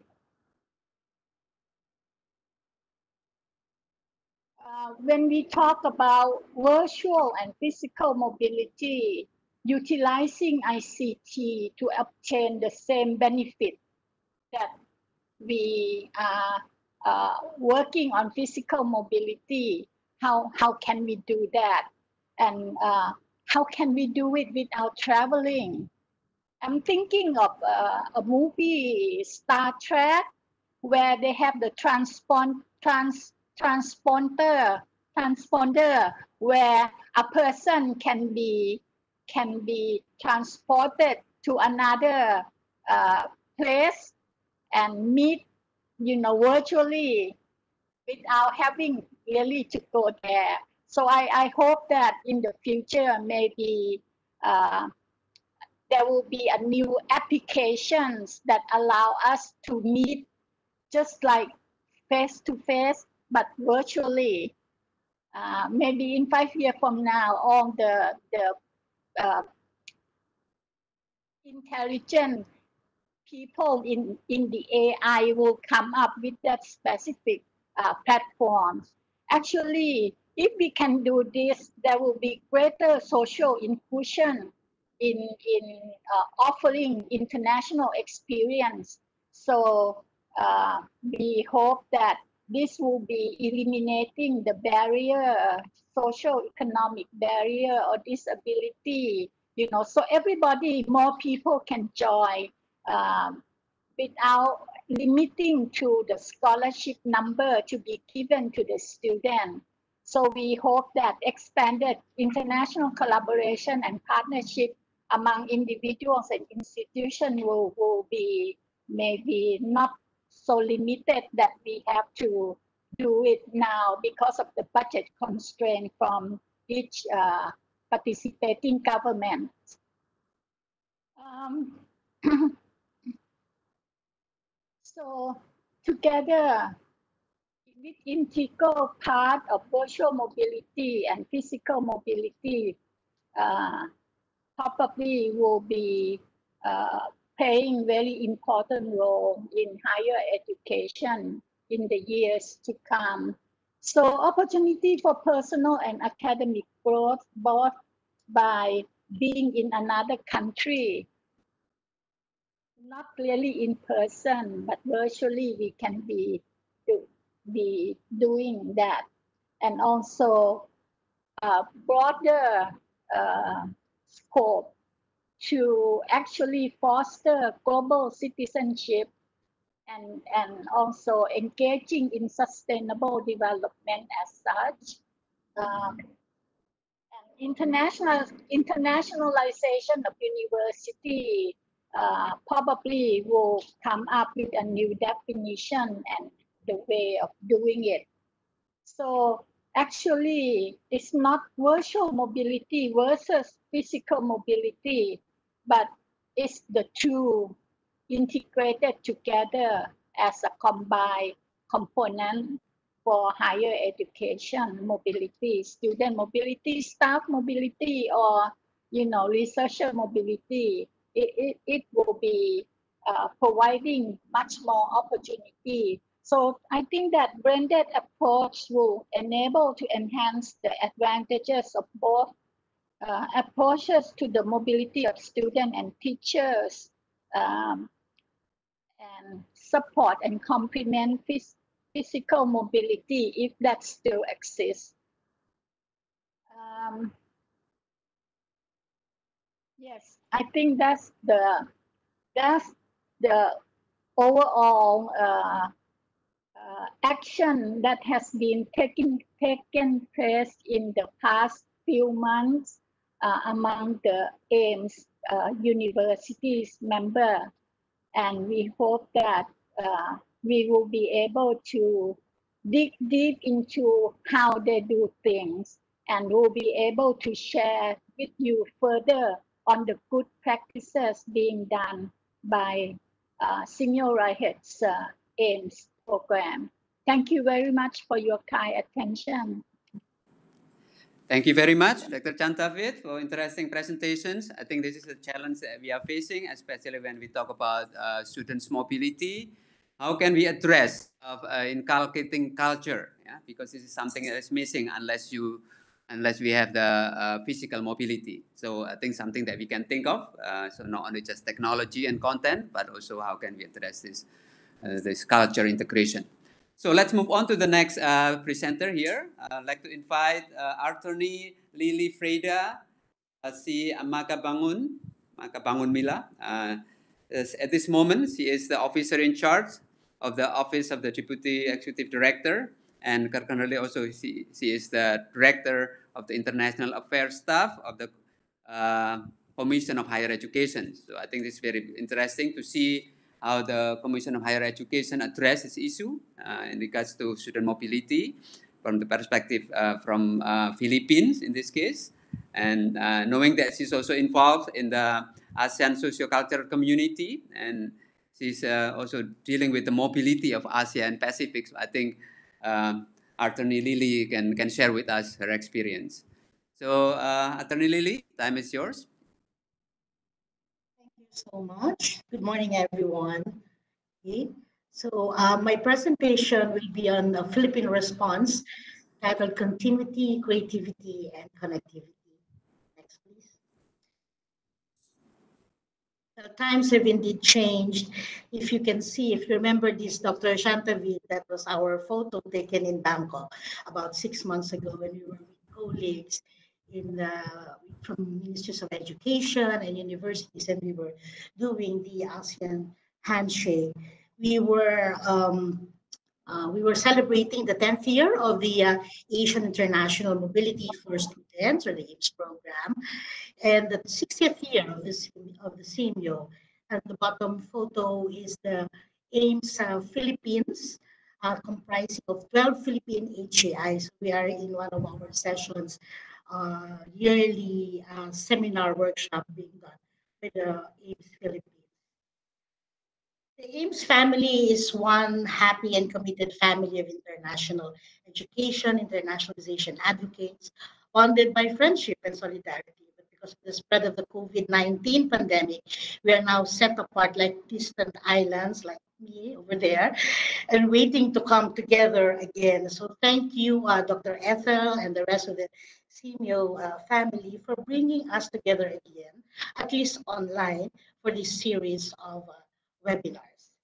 when we talk about virtual and physical mobility, utilizing ICT to obtain the same benefit that we are working on physical mobility, how can we do that? And how can we do it without traveling? I'm thinking of a movie, Star Trek, where they have the transponder, where a person can be transported to another place and meet, virtually without having really to go there. So I hope that in the future, maybe there will be a new applications that allow us to meet just like face to face, but virtually. Maybe in 5 years from now, all the intelligent people in the AI will come up with that specific platforms. Actually, if we can do this, there will be greater social inclusion in offering international experience. So we hope that this will be eliminating the barrier, social economic barrier or disability, so everybody, more people can join without limiting to the scholarship number to be given to the student. So we hope that expanded international collaboration and partnership among individuals and institutions will be maybe not so limited that we have to do it now because of the budget constraint from each participating government. So together with integral part of virtual mobility and physical mobility, probably will be playing very important role in higher education in the years to come. So opportunity for personal and academic growth, both by being in another country, not really in person, but virtually we can be doing that. And also broader scope to actually foster global citizenship and also engaging in sustainable development as such. And internationalization of university probably will come up with a new definition and the way of doing it. So actually, it's not virtual mobility versus physical mobility, but it's the two integrated together as a combined component for higher education mobility, student mobility, staff mobility, or researcher mobility. It will be providing much more opportunity. So I think that blended approach will enable to enhance the advantages of both approaches to the mobility of students and teachers, and support and complement physical mobility if that still exists. Yes, I think that's the overall action that has been taken place in the past few months among the AIMS universities member, and we hope that we will be able to dig deep into how they do things, and we'll be able to share with you further on the good practices being done by SEAMEO Rights AIMS program. Thank you very much for your kind attention. Thank you very much, Dr. Chantavid, for interesting presentations. I think this is a challenge that we are facing, especially when we talk about students' mobility. How can we address of inculcating culture? Yeah, because this is something that is missing unless we have the physical mobility. So I think something that we can think of. So not only just technology and content, but also how can we address this culture integration. So let's move on to the next presenter here. I'd like to invite Attorney Lily Freda, si Makabangun Mila. At this moment, she is the officer in charge of the Office of the Deputy Executive Director, and currently also she is the Director of the International Affairs Staff of the uh, Commission of Higher Education. So I think it's very interesting to see how the Commission of Higher Education addresses this issue in regards to student mobility from the perspective from Philippines in this case. And knowing that she's also involved in the ASEAN sociocultural community, and she's also dealing with the mobility of ASEAN Pacific. So I think Attorney Lily can share with us her experience. So Attorney Lily, time is yours. Thank you so much. Good morning, everyone. Okay. So my presentation will be on the Philippine response titled Continuity, Creativity, and Connectivity. Next, please. The times have indeed changed. If you can see, if you remember this, Dr. Shantavid, that was our photo taken in Bangkok about 6 months ago when we were with colleagues in the, from ministries of education and universities, and we were doing the ASEAN handshake. We were celebrating the 10th year of the Asian International Mobility for Students, or the AIMS program, and the 60th year of the SEAMEO. And the bottom photo is the AIMS Philippines, comprising of 12 Philippine HAIs. We are in one of our sessions, yearly seminar workshop being done by the AIMS Philippines. The AIMS family is one happy and committed family of international education, internationalization advocates, bonded by friendship and solidarity. But because of the spread of the COVID-19 pandemic, we are now set apart like distant islands, like me over there, and waiting to come together again. So thank you, Dr. Ethel and the rest of the SEAMEO family for bringing us together again, at least online, for this series of webinars.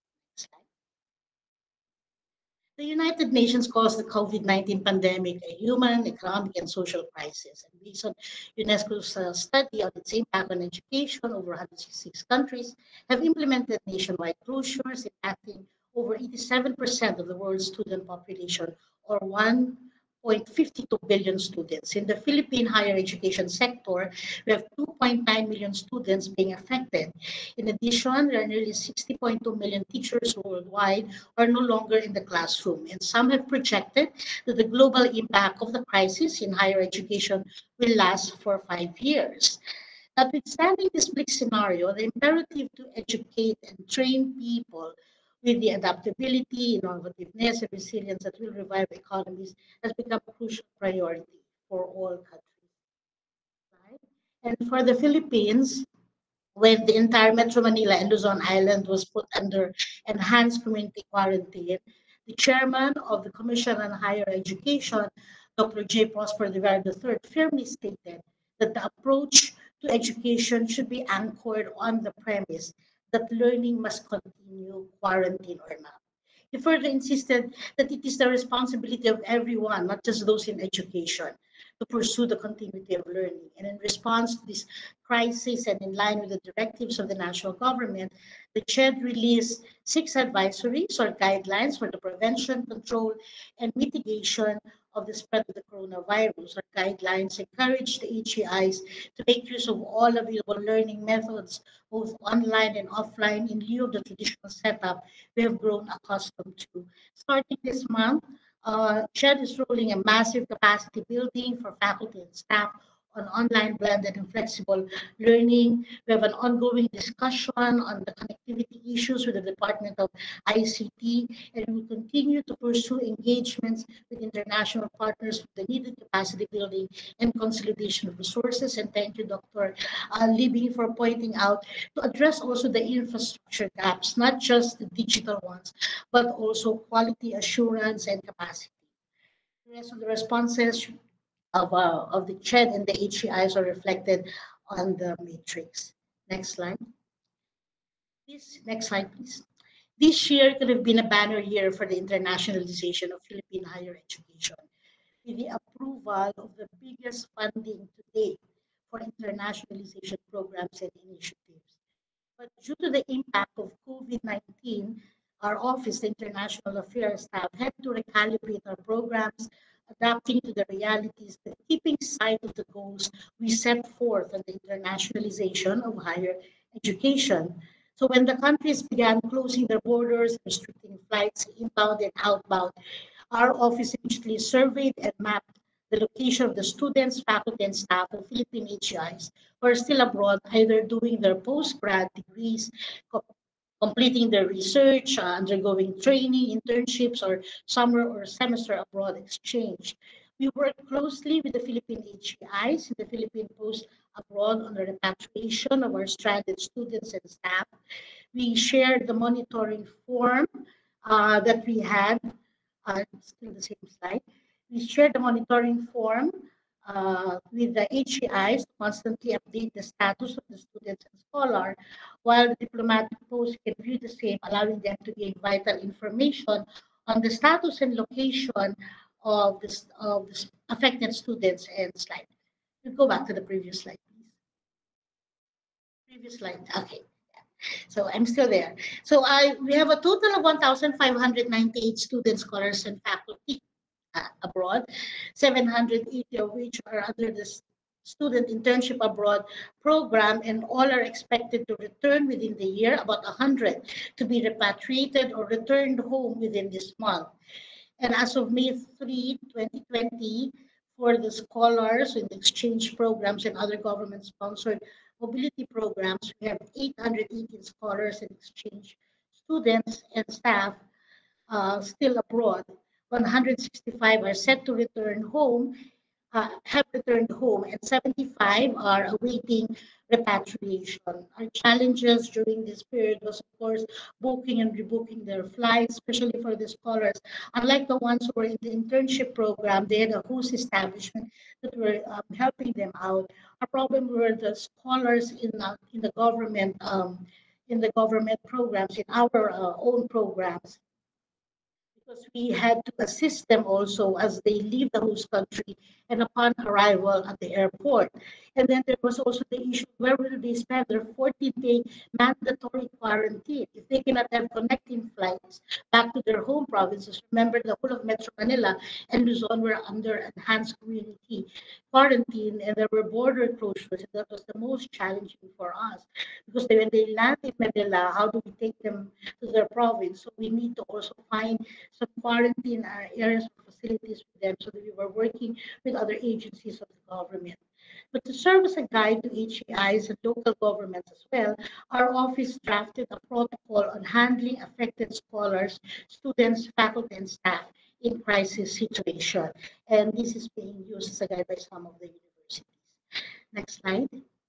The United Nations calls the COVID-19 pandemic a human, economic, and social crisis. And based on UNESCO's study on its impact on education, over 166 countries have implemented nationwide closures, impacting over 87% of the world's student population, or 1.52 billion students. In the Philippine higher education sector, we have 2.9 million students being affected. In addition, there are nearly 60.2 million teachers worldwide are no longer in the classroom, and some have projected that the global impact of the crisis in higher education will last for 5 years. Notwithstanding this bleak scenario, the imperative to educate and train people with the adaptability, innovativeness, and resilience that will revive economies has become a crucial priority for all countries. Right? And for the Philippines, when the entire Metro Manila and Luzon Island was put under enhanced community quarantine, the chairman of the Commission on Higher Education, Dr. J. Prosper Rivera III, firmly stated that the approach to education should be anchored on the premise that learning must continue, quarantine or not. He further insisted that it is the responsibility of everyone, not just those in education, to pursue the continuity of learning. And in response to this crisis and in line with the directives of the national government, the CHED released 6 advisories or guidelines for the prevention, control, and mitigation of the spread of the coronavirus. Or guidelines encourage the HEIs to make use of all available learning methods, both online and offline, in lieu of the traditional setup we have grown accustomed to. Starting this month, CHED is rolling a massive capacity building for faculty and staff on online blended and flexible learning. We have an ongoing discussion on the connectivity issues with the Department of ICT, and we continue to pursue engagements with international partners for the needed capacity building and consolidation of resources. And thank you, Dr. Libby, for pointing out to address also the infrastructure gaps, not just the digital ones, but also quality assurance and capacity. The rest of the responses of the CHED and the HEIs are reflected on the matrix. Next slide. Next slide, please. This year could have been a banner year for the internationalization of Philippine higher education, with the approval of the biggest funding to date for internationalization programs and initiatives. But due to the impact of COVID-19, our office, the International Affairs staff, had to recalibrate our programs, adapting to the realities, but keeping sight of the goals we set forth on the internationalization of higher education. So when the countries began closing their borders, restricting flights inbound and outbound, our office immediately surveyed and mapped the location of the students, faculty, and staff of Philippine HIs who are still abroad, either doing their post-grad degrees, completing their research, undergoing training, internships, or summer or semester abroad exchange. We work closely with the Philippine HEIs in the Philippine Post abroad on the repatriation of our stranded students and staff. We shared the monitoring form that we had, still the same slide. We shared the monitoring form with the HEIs to constantly update the status of the students and scholar, while the diplomatic post can view the same, allowing them to gain vital information on the status and location of the affected students and slide. We'll go back to the previous slide, please. Previous slide, okay. So I'm still there. So we have a total of 1,598 students, scholars, and faculty abroad, 780 of which are under the student internship abroad program, and all are expected to return within the year, about 100 to be repatriated or returned home within this month. And as of May 3, 2020, for the scholars in the exchange programs and other government-sponsored mobility programs, we have 818 scholars and exchange students and staff still abroad. 165 are set to return home, have returned home, and 75 are awaiting repatriation. Our challenges during this period was, of course, booking and rebooking their flights, especially for the scholars. Unlike the ones who were in the internship program, they had a host establishment that were helping them out. Our problem were the scholars in the government programs, in our own programs, because we had to assist them also as they leave the host country and upon arrival at the airport. And then there was also the issue, where will they spend their 14-day mandatory quarantine if they cannot have connecting flights back to their home provinces? Remember, the whole of Metro Manila and Luzon were under enhanced community quarantine, and there were border closures. That was the most challenging for us, because when they land in Manila, how do we take them to their province? So we need to also find some quarantine areas or facilities for them, so that we were working with other agencies of the government. But to serve as a guide to HEIs and local governments as well, our office drafted a protocol on handling affected scholars, students, faculty, and staff in crisis situation. And this is being used as a guide by some of the universities. Next slide.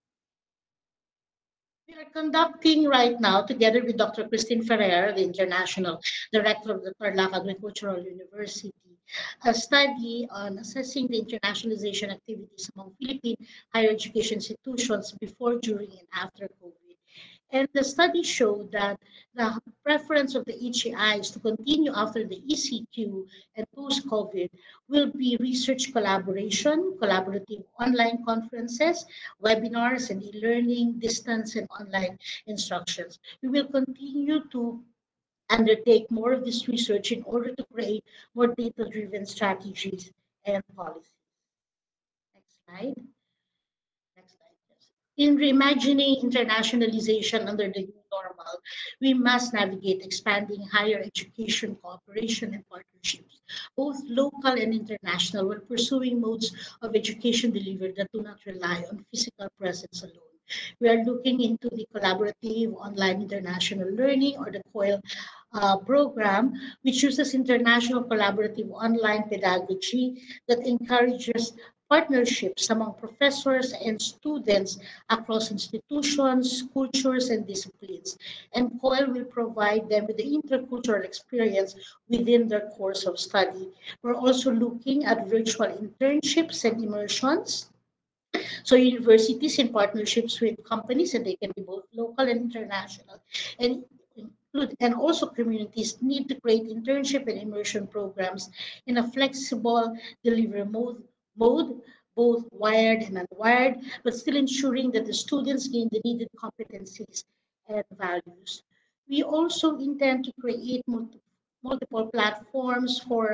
We are conducting right now, together with Dr. Christine Ferrer, the International Director of the Tarlac Agricultural University, a study on assessing the internationalization activities among Philippine higher education institutions before, during, and after COVID. And the study showed that the preference of the HEIs to continue after the ECQ and post-COVID will be research collaboration, collaborative online conferences, webinars, and e-learning, distance, and online instructions. We will continue to undertake more of this research in order to create more data-driven strategies and policies. Next slide. Next slide, yes. In reimagining internationalization under the new normal, we must navigate expanding higher education cooperation and partnerships, both local and international, while pursuing modes of education delivery that do not rely on physical presence alone. We are looking into the collaborative online international learning, or the COIL program, which uses international collaborative online pedagogy that encourages partnerships among professors and students across institutions, cultures, and disciplines. And COIL will provide them with the intercultural experience within their course of study. We're also looking at virtual internships and immersions. So universities in partnerships with companies, and they can be both local and international, and and also communities need to create internship and immersion programs in a flexible delivery mode, both wired and unwired, but still ensuring that the students gain the needed competencies and values. We also intend to create multiple platforms for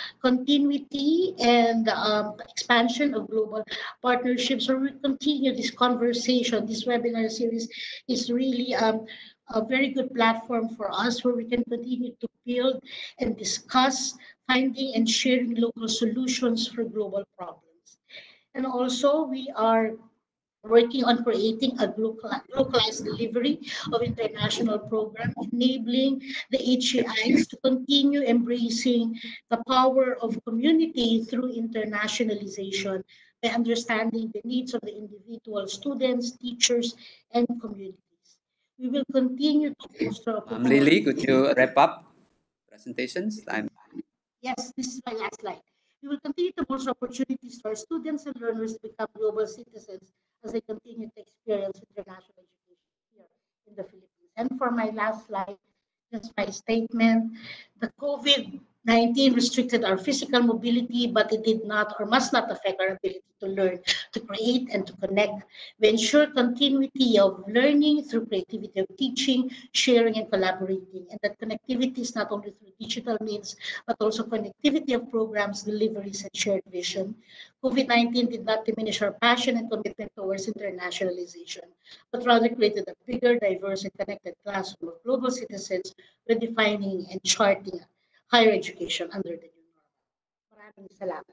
continuity and expansion of global partnerships. So we continue this conversation. This webinar series is really a very good platform for us, where we can continue to build and discuss finding and sharing local solutions for global problems. And also, we are working on creating a localized delivery of international program, enabling the HCIs to continue embracing the power of community through internationalization by understanding the needs of the individual students, teachers, and communities. We will continue to foster Lily, could opportunities. you wrap up presentations? Yes, this is my last slide. We will continue to foster opportunities for students and learners to become global citizens as they continue to experience international education here in the Philippines. And for my last slide, just my statement. The COVID-19 restricted our physical mobility, but it did not or must not affect our ability to learn, to create, and to connect. We ensure continuity of learning through creativity of teaching, sharing, and collaborating. And that connectivity is not only through digital means, but also connectivity of programs, deliveries, and shared vision. COVID-19 did not diminish our passion and commitment towards internationalization, but rather created a bigger, diverse, and connected classroom of global citizens, redefining and charting higher education under the new normal. Maraming salamat.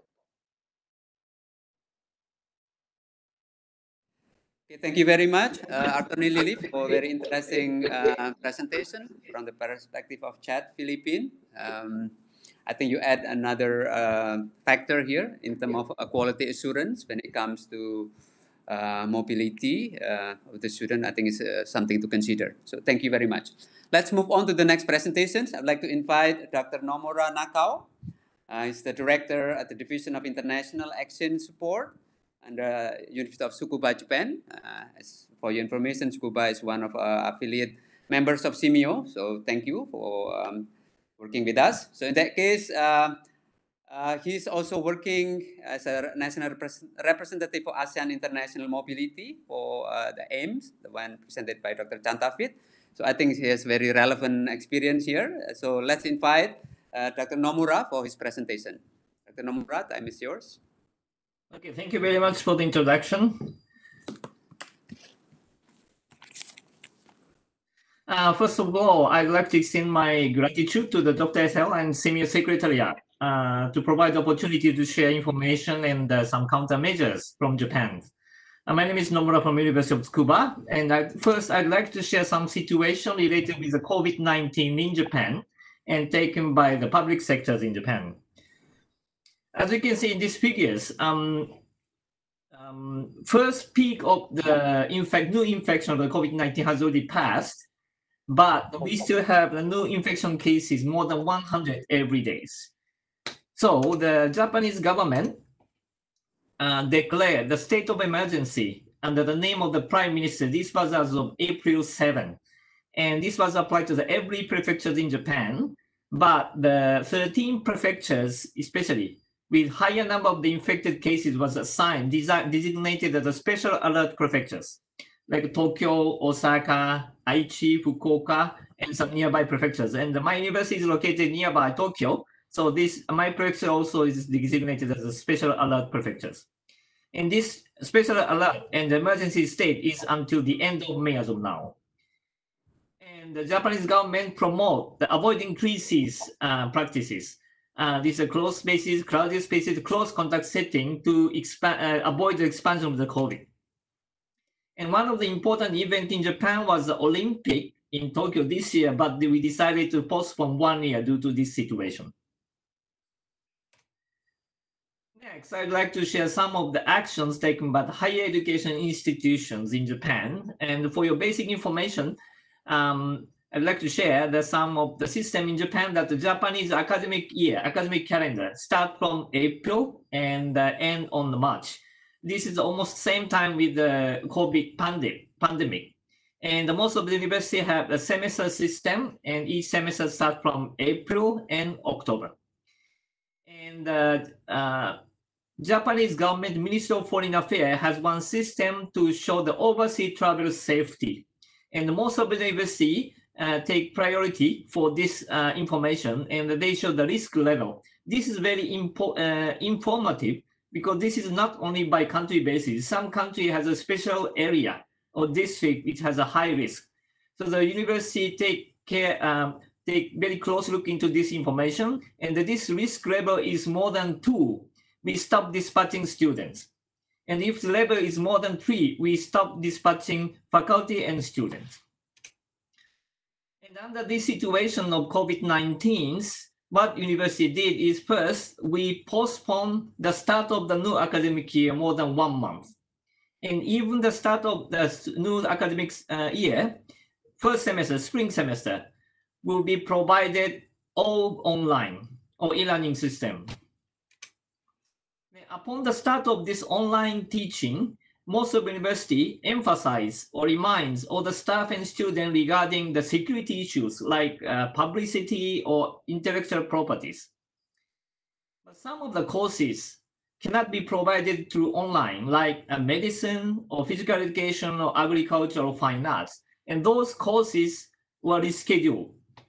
Okay, thank you very much, Attorney Lily, for a very interesting presentation from the perspective of Chat Philippine. I think you add another factor here in terms of quality assurance when it comes to mobility of the student. I think it's something to consider. So thank you very much. Let's move on to the next presentations. I'd like to invite Dr. Nomura Nakao. He's the director at the Division of International Action Support and the University of Tsukuba, Japan. For your information, Tsukuba is one of our affiliate members of SEAMEO. So thank you for working with us. So in that case, he's also working as a national representative for ASEAN International Mobility for the AIMS, the one presented by Dr. Chantafit. So I think he has very relevant experience here. So let's invite Dr. Nomura for his presentation. Dr. Nomura, time is yours. Okay, thank you very much for the introduction. First of all, I'd like to extend my gratitude to the Dr. SL and SEAMEO Secretariat to provide the opportunity to share information and some countermeasures from Japan. My name is Nomura from University of Tsukuba, and first I'd like to share some situation related with the COVID-19 in Japan and taken by the public sectors in Japan. As you can see in these figures, first peak of the new infection of the COVID-19 has already passed, but we still have the new infection cases more than 100 every day. So the Japanese government declared the state of emergency under the name of the Prime Minister. This was as of April 7, and this was applied to every prefecture in Japan, but the 13 prefectures, especially with higher number of the infected cases, was assigned, designated as a special alert prefectures, like Tokyo, Osaka, Aichi, Fukuoka, and some nearby prefectures. And my university is located nearby Tokyo, so my prefecture also is designated as a special alert prefectures. And this special alert and emergency state is until the end of May as of now. And the Japanese government promote the avoiding crisis practices. These are closed spaces, crowded spaces, close contact setting to avoid the expansion of the COVID. And one of the important events in Japan was the Olympic in Tokyo this year, but we decided to postpone 1 year due to this situation. Next, I'd like to share some of the actions taken by the higher education institutions in Japan. And for your basic information, I'd like to share that some of the system in Japan that the Japanese academic calendar start from April and end on March. This is almost same time with the COVID pandemic. And most of the university have a semester system, and each semester starts from April and October. And Japanese government Ministry of Foreign Affairs has one system to show the overseas travel safety. And most of the university take priority for this information, and they show the risk level. This is very informative because this is not only by country basis. Some country has a special area or district which has a high risk. So the university take very close look into this information, and this risk level is more than 2, we stop dispatching students. And if the level is more than 3, we stop dispatching faculty and students. And under this situation of COVID-19, what university did is first, we postponed the start of the new academic year more than 1 month. And even the start of the new academic year, first semester, spring semester, will be provided all online or e-learning system. Upon the start of this online teaching, most of the university emphasize or reminds all the staff and students regarding the security issues like publicity or intellectual properties. But some of the courses cannot be provided through online, like medicine or physical education or agriculture or fine arts. And those courses were rescheduled.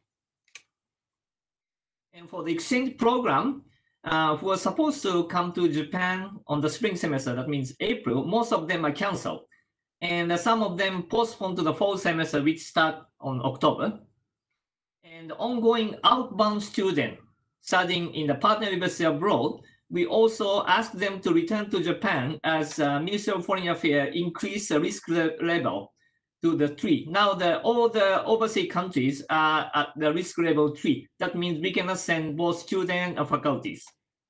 And for the exchange program, who are supposed to come to Japan on the spring semester, that means April, most of them are canceled. And some of them postponed to the fall semester, which start on October. And ongoing outbound students studying in the partner university abroad, we also asked them to return to Japan as Ministry of Foreign Affairs increased the risk level to the 3. Now all the overseas countries are at the risk level 3. That means we cannot send both students and faculties.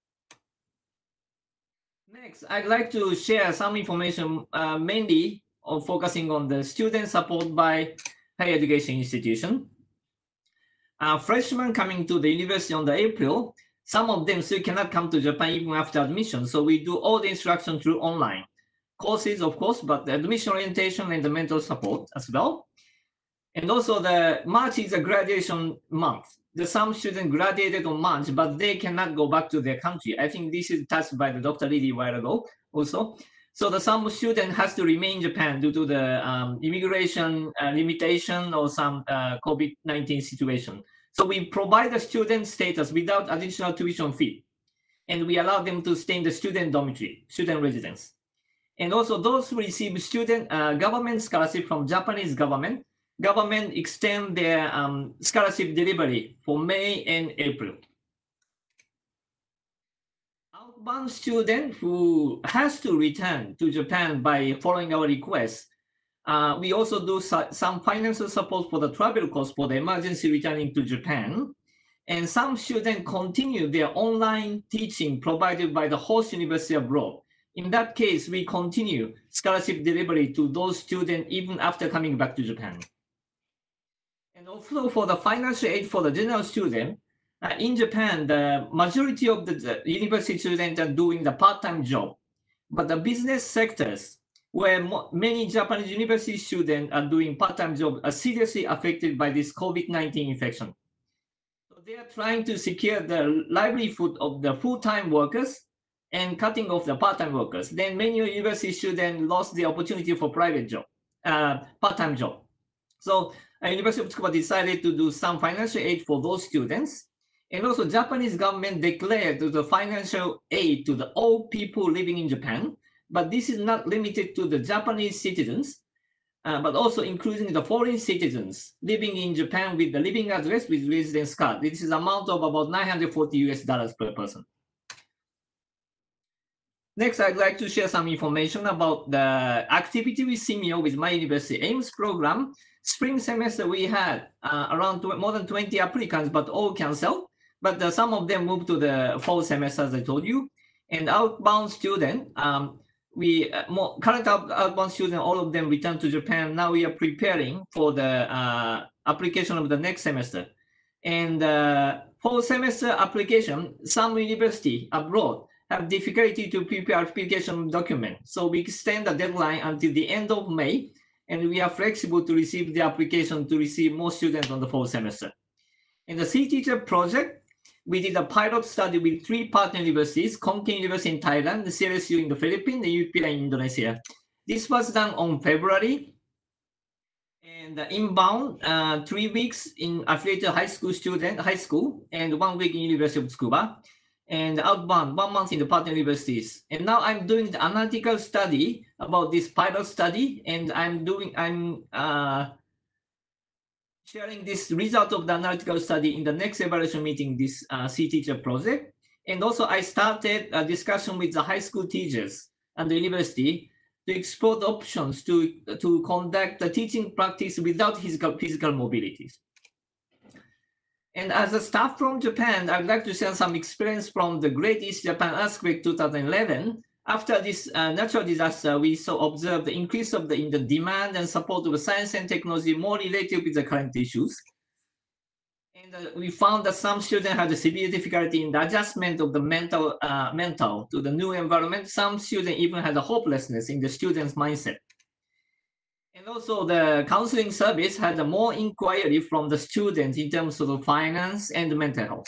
Next, I'd like to share some information mainly focusing on the student support by higher education institution. Freshmen coming to the university on the April, some of them still cannot come to Japan even after admission. So we do all the instruction through online courses, of course, but the admission orientation and the mental support as well. And also the March is a graduation month. Some students graduated on March, but they cannot go back to their country. I think this is touched by the Dr. Lily a while ago also. So some student has to remain in Japan due to the immigration limitation or some COVID-19 situation. So we provide the student status without additional tuition fee. And we allow them to stay in the student dormitory, student residence. And also those who receive student government scholarship from Japanese government extend their scholarship delivery for May and April. Outbound student who has to return to Japan by following our request, we also do some financial support for the travel cost for the emergency returning to Japan. And some students continue their online teaching provided by the host university abroad. In that case, we continue scholarship delivery to those students even after coming back to Japan. And also for the financial aid for the general student, in Japan, the majority of the university students are doing the part-time job. But the business sectors, where many Japanese university students are doing part-time job, are seriously affected by this COVID-19 infection. So they are trying to secure the livelihood of the full-time workers and cutting off the part-time workers. Then many university students lost the opportunity for private job, part-time job. So University of Tsukuba decided to do some financial aid for those students. And also Japanese government declared the financial aid to all people living in Japan. But this is not limited to the Japanese citizens. but also including the foreign citizens living in Japan with the living address with residence card. This is amount of about $940 per person. Next, I'd like to share some information about the activity with SEAMEO with my university AIMS program. Spring semester, we had around more than 20 applicants, but all canceled. But some of them moved to the fall semester, as I told you. And outbound student, current outbound student, all of them returned to Japan. Now we are preparing for the application of the next semester. And fall semester application, some university abroad have difficulty to prepare application document. So we extend the deadline until the end of May, and we are flexible to receive the application to receive more students on the fall semester. In the Sea Teacher project, we did a pilot study with 3 partner universities, Konkan University in Thailand, the CLSU in the Philippines, the UPI in Indonesia. This was done on February. And inbound, 3 weeks in affiliated high school, and 1 week in University of Tsukuba. And outbound, 1 month in the partner universities. And now I'm doing the analytical study about this pilot study, and I'm sharing this result of the analytical study in the next evaluation meeting, this Sea Teacher project. And also I started a discussion with the high school teachers and the university to explore the options to conduct the teaching practice without physical mobilities. And as a staff from Japan, I'd like to share some experience from the Great East Japan Earthquake 2011. After this natural disaster, we observed the increase in the demand and support of science and technology more related with the current issues. And we found that some students had a severe difficulty in the adjustment of the mental to the new environment. Some students even had a hopelessness in the student's mindset. And also the counseling service had more inquiry from the students in terms of the finance and mental health.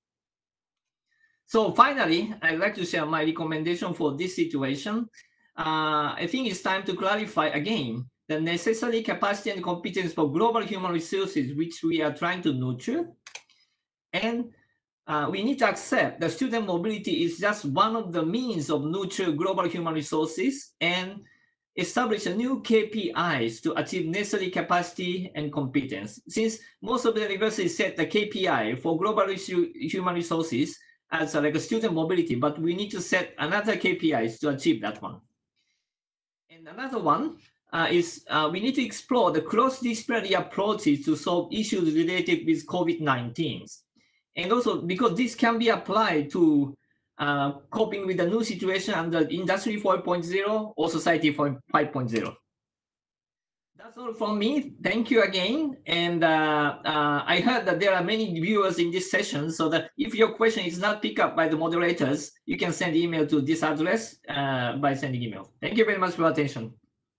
So finally, I'd like to share my recommendation for this situation. I think it's time to clarify again the necessary capacity and competence for global human resources, which we are trying to nurture. And we need to accept that student mobility is just one of the means of nurture global human resources and establish a new KPIs to achieve necessary capacity and competence. Since most of the universities set the KPI for global human resources as like a student mobility, but we need to set another KPIs to achieve that one. And another one is we need to explore the cross-disciplinary approaches to solve issues related with COVID-19. And also because this can be applied to coping with the new situation under Industry 4.0 or Society 5.0. That's all from me. Thank you again. And I heard that there are many viewers in this session, so that if your question is not picked up by the moderators, you can send email to this address by sending email. Thank you very much for your attention.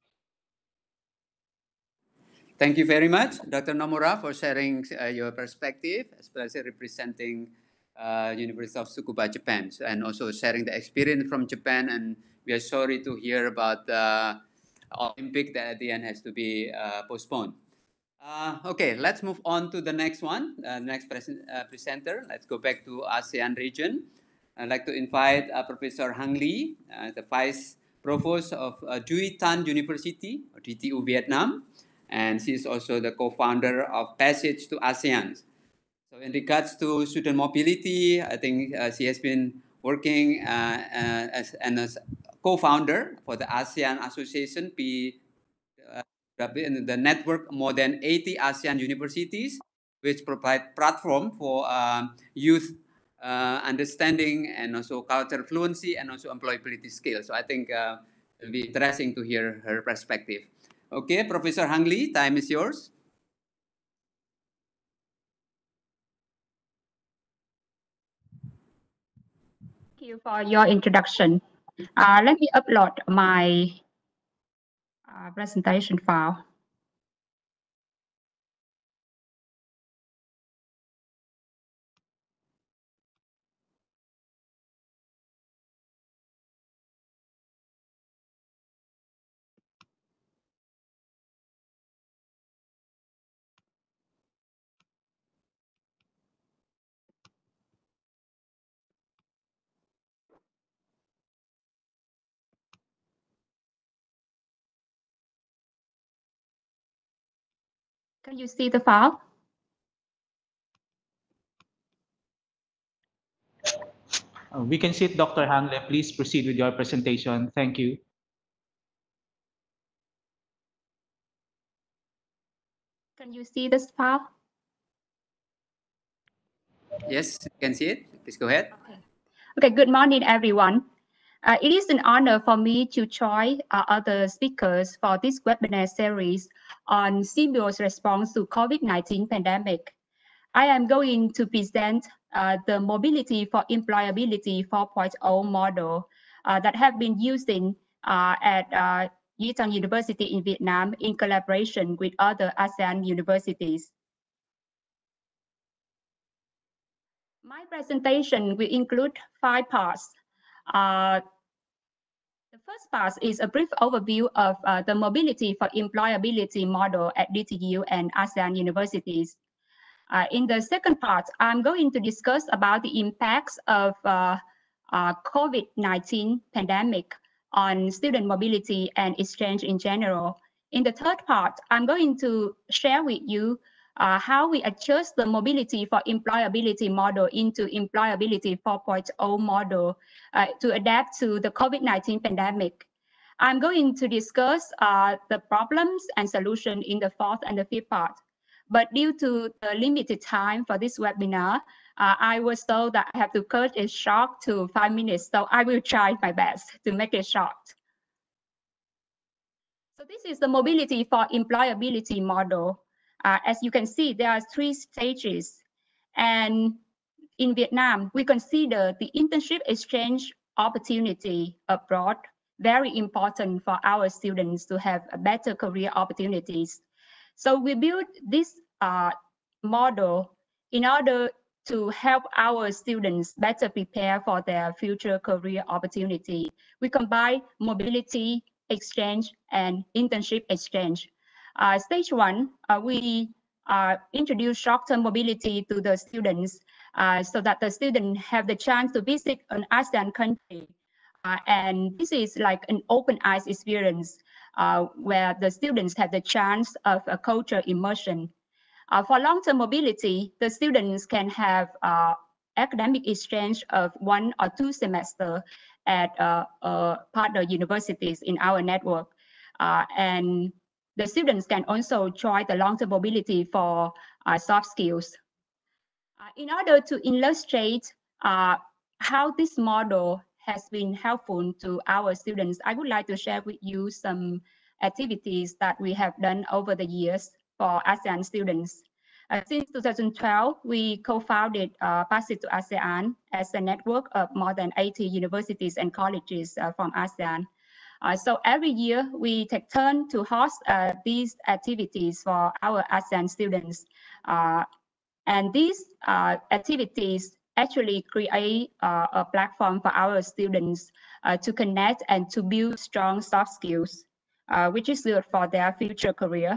Thank you very much, Dr. Nomura, for sharing your perspective, especially representing University of Tsukuba, Japan, and also sharing the experience from Japan. And we are sorry to hear about the Olympic that at the end has to be postponed. Okay, let's move on to the next one, next presenter. Let's go back to ASEAN region. I'd like to invite Professor Hang Lee, the Vice Provost of Duy Tan University, or DTU Vietnam. And she is also the co-founder of Passage to ASEAN. So in regards to student mobility, I think she has been working as co-founder for the ASEAN Association, the network more than 80 ASEAN universities, which provide platform for youth understanding and also cultural fluency and also employability skills. So I think it'll be interesting to hear her perspective. Okay, Professor Hang Lee, time is yours. Thank you for your introduction. Let me upload my presentation file. Can you see the file? We can see it, Dr. Hangle. Please proceed with your presentation. Thank you. Can you see this file? Yes, you can see it. Please go ahead. Okay, good morning, everyone. It is an honor for me to join other speakers for this webinar series on SEAMEO's response to COVID-19 pandemic. I am going to present the Mobility for Employability 4.0 model that have been using at Yichang University in Vietnam in collaboration with other ASEAN universities. My presentation will include 5 parts. The first part is a brief overview of the Mobility for Employability model at DTU and ASEAN universities. In the second part, I'm going to discuss about the impacts of COVID-19 pandemic on student mobility and exchange in general. In the third part, I'm going to share with you how we adjust the mobility for employability model into employability 4.0 model to adapt to the COVID-19 pandemic. I'm going to discuss the problems and solutions in the fourth and the fifth part. But due to the limited time for this webinar, I was told that I have to cut it short to 5 minutes. So I will try my best to make it short. So this is the mobility for employability model. As you can see, there are 3 stages. And in Vietnam, we consider the internship exchange opportunity abroad very important for our students to have a better career opportunities. So we built this model in order to help our students better prepare for their future career opportunity. We combine mobility exchange and internship exchange. Stage 1, we introduce short-term mobility to the students so that the students have the chance to visit an ASEAN country. And this is like an open eyes experience where the students have the chance of a culture immersion. For long-term mobility, the students can have academic exchange of 1 or 2 semesters at partner universities in our network. And the students can also join the long-term mobility for soft skills. In order to illustrate how this model has been helpful to our students, I would like to share with you some activities that we have done over the years for ASEAN students. Since 2012, we co-founded Pass It to ASEAN as a network of more than 80 universities and colleges from ASEAN. So every year, we take turn to host these activities for our ASEAN students. And these activities actually create a platform for our students to connect and to build strong soft skills, which is good for their future career.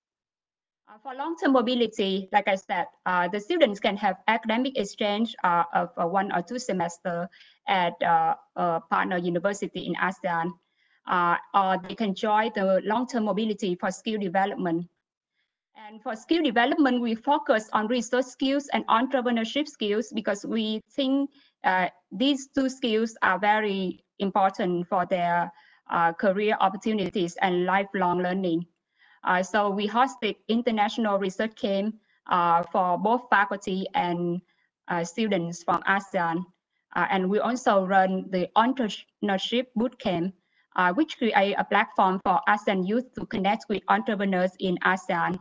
For long-term mobility, like I said, the students can have academic exchange of 1 or 2 semesters at a partner university in ASEAN, or they can join the long-term mobility for skill development. And for skill development, we focus on research skills and entrepreneurship skills because we think these 2 skills are very important for their career opportunities and lifelong learning. So we hosted international research camp for both faculty and students from ASEAN. And we also run the entrepreneurship bootcamp, which create a platform for ASEAN youth to connect with entrepreneurs in ASEAN.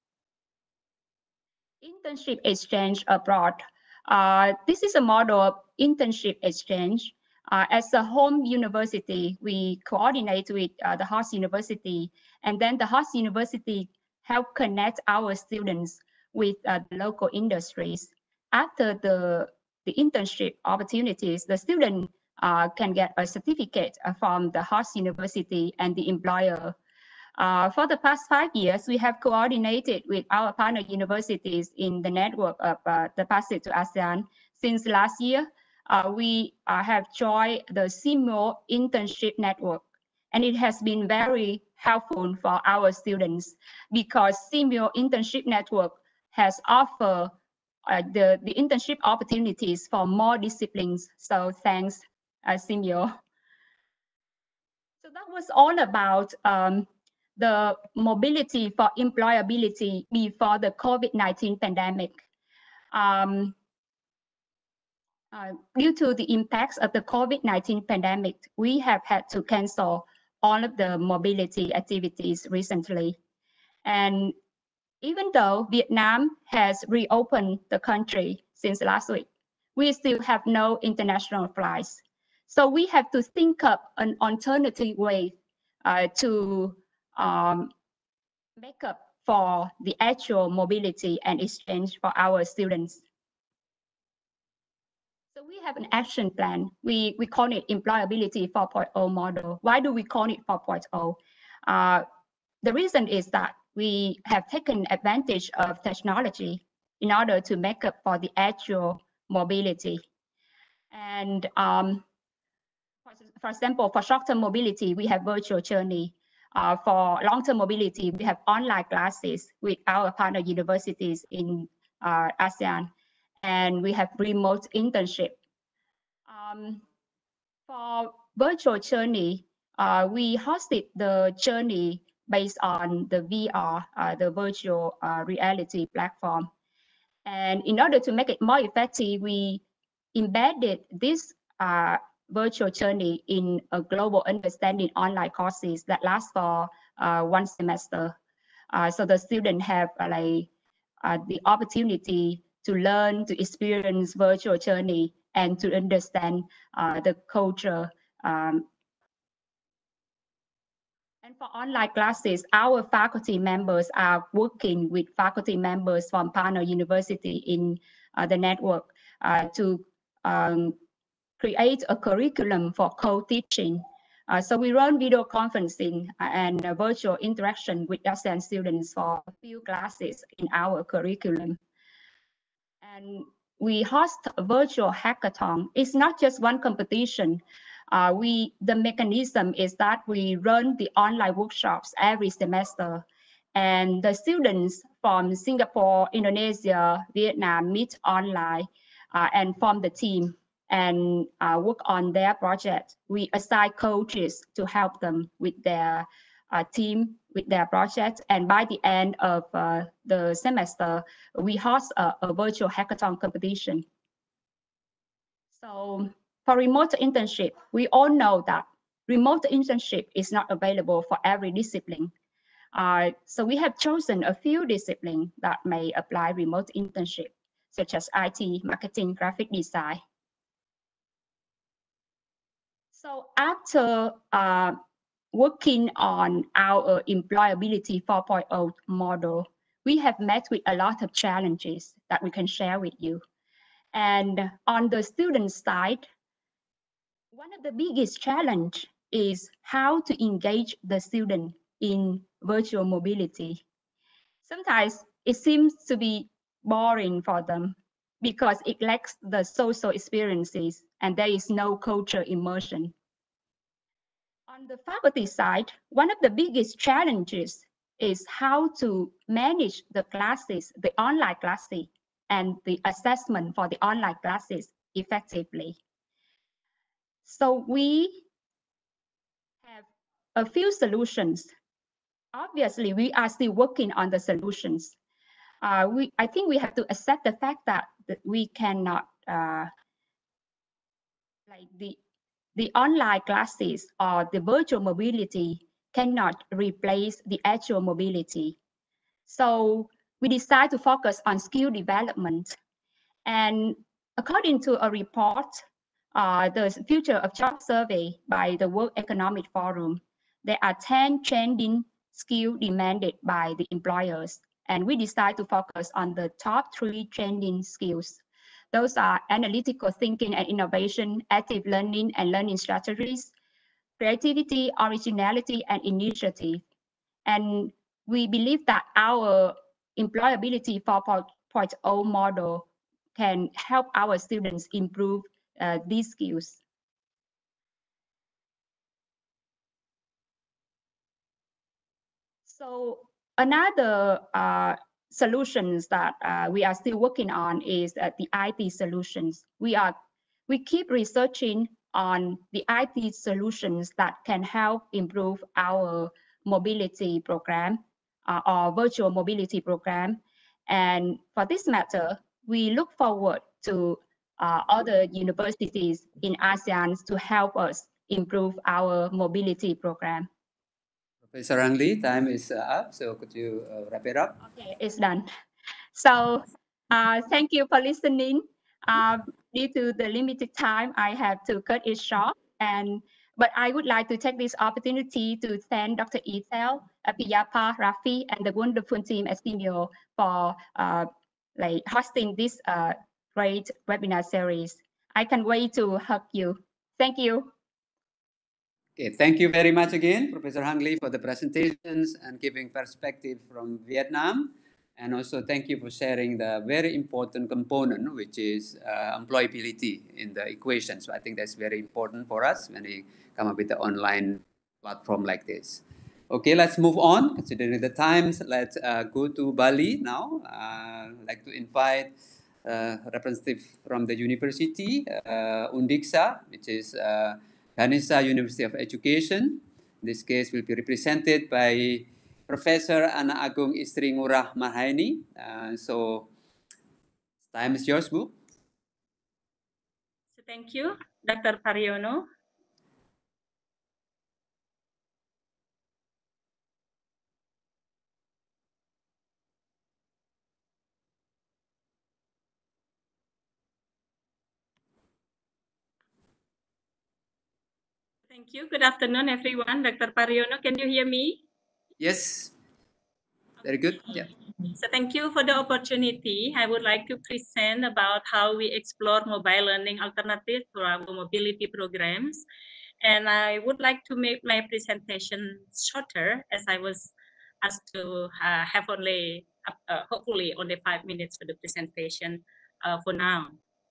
Internship exchange abroad. This is a model of internship exchange. As a home university, we coordinate with the host university, and then the host university help connect our students with the local industries. After the internship opportunities, the student can get a certificate from the host university and the employer. For the past 5 years, we have coordinated with our partner universities in the network of the Pass It to ASEAN. Since last year, we have joined the SEAMEO internship network. And it has been very helpful for our students because SEAMEO Internship Network has offered the internship opportunities for more disciplines. So thanks, SEAMEO. So that was all about the mobility for employability before the COVID-19 pandemic. Due to the impacts of the COVID-19 pandemic, we have had to cancel all of the mobility activities recently. And even though Vietnam has reopened the country since last week, we still have no international flights. So we have to think up an alternative way to make up for the actual mobility and exchange for our students. So we have an action plan. We call it Employability 4.0 model. Why do we call it 4.0? The reason is that we have taken advantage of technology in order to make up for the actual mobility. And for example, for short-term mobility, we have virtual journey. For long-term mobility, we have online classes with our partner universities in ASEAN, and we have remote internship. For virtual journey, we hosted the journey based on the VR, the virtual reality platform. And in order to make it more effective, we embedded this virtual journey in a global understanding online courses that last for 1 semester. So the students have the opportunity to learn, to experience virtual journey, and to understand the culture. And for online classes, our faculty members are working with faculty members from partner university in the network to create a curriculum for co-teaching. So we run video conferencing and virtual interaction with ASEAN students for a few classes in our curriculum. And we host a virtual hackathon. It's not just one competition. The mechanism is that we run the online workshops every semester, and the students from Singapore, Indonesia, Vietnam meet online and form the team and work on their project. We assign coaches to help them with their team, with their project. And by the end of the semester, we host a virtual hackathon competition. So for remote internship, we all know that remote internship is not available for every discipline. So we have chosen a few disciplines that may apply remote internship, such as IT, marketing, graphic design. So after working on our employability 4.0 model, we have met with a lot of challenges that we can share with you. And on the student side, one of the biggest challenge is how to engage the student in virtual mobility. Sometimes it seems to be boring for them because it lacks the social experiences and there is no cultural immersion. On the faculty side, one of the biggest challenges is how to manage the classes, the online classes, and the assessment for the online classes effectively. So we have a few solutions. Obviously, we are still working on the solutions. I think we have to accept the fact that we cannot, the online classes or the virtual mobility cannot replace the actual mobility. So we decided to focus on skill development. And according to a report, the Future of Job Survey by the World Economic Forum, there are 10 trending skills demanded by the employers. And we decided to focus on the top 3 trending skills. Those are analytical thinking and innovation, active learning and learning strategies, creativity, originality, and initiative. And we believe that our employability 4.0 model can help our students improve these skills. So another solutions that we are still working on is the IT solutions. We keep researching on the IT solutions that can help improve our mobility program or virtual mobility program. And for this matter, we look forward to other universities in ASEAN to help us improve our mobility program. Professor Ang Lee, time is up, so could you wrap it up? Okay, it's done. So thank you for listening. Due to the limited time, I have to cut it short. But I would like to take this opportunity to thank Dr. Ethel, Piyapa, Rafi, and the wonderful team at SEAMEO for hosting this great webinar series. I can't wait to hug you. Thank you. Okay, thank you very much again, Professor Hang Lee, for the presentations and giving perspective from Vietnam. And also thank you for sharing the very important component, which is employability in the equation. So I think that's very important for us when we come up with the online platform like this. Okay, let's move on. Considering the times, let's go to Bali now. I'd like to invite representative from the university, Undiksa, which is Ganesha University of Education. In this case, will be represented by Professor Ana Agung Istri Ngurah Marhaini. So, time is yours, Bu. So thank you, Dr. Pariono. Thank you. Good afternoon, everyone. Dr. Pariono, can you hear me? Yes. Very good. Yeah. So thank you for the opportunity. I would like to present about how we explore mobile learning alternatives for our mobility programs. And I would like to make my presentation shorter, as I was asked to have only, hopefully only 5 minutes for the presentation for now.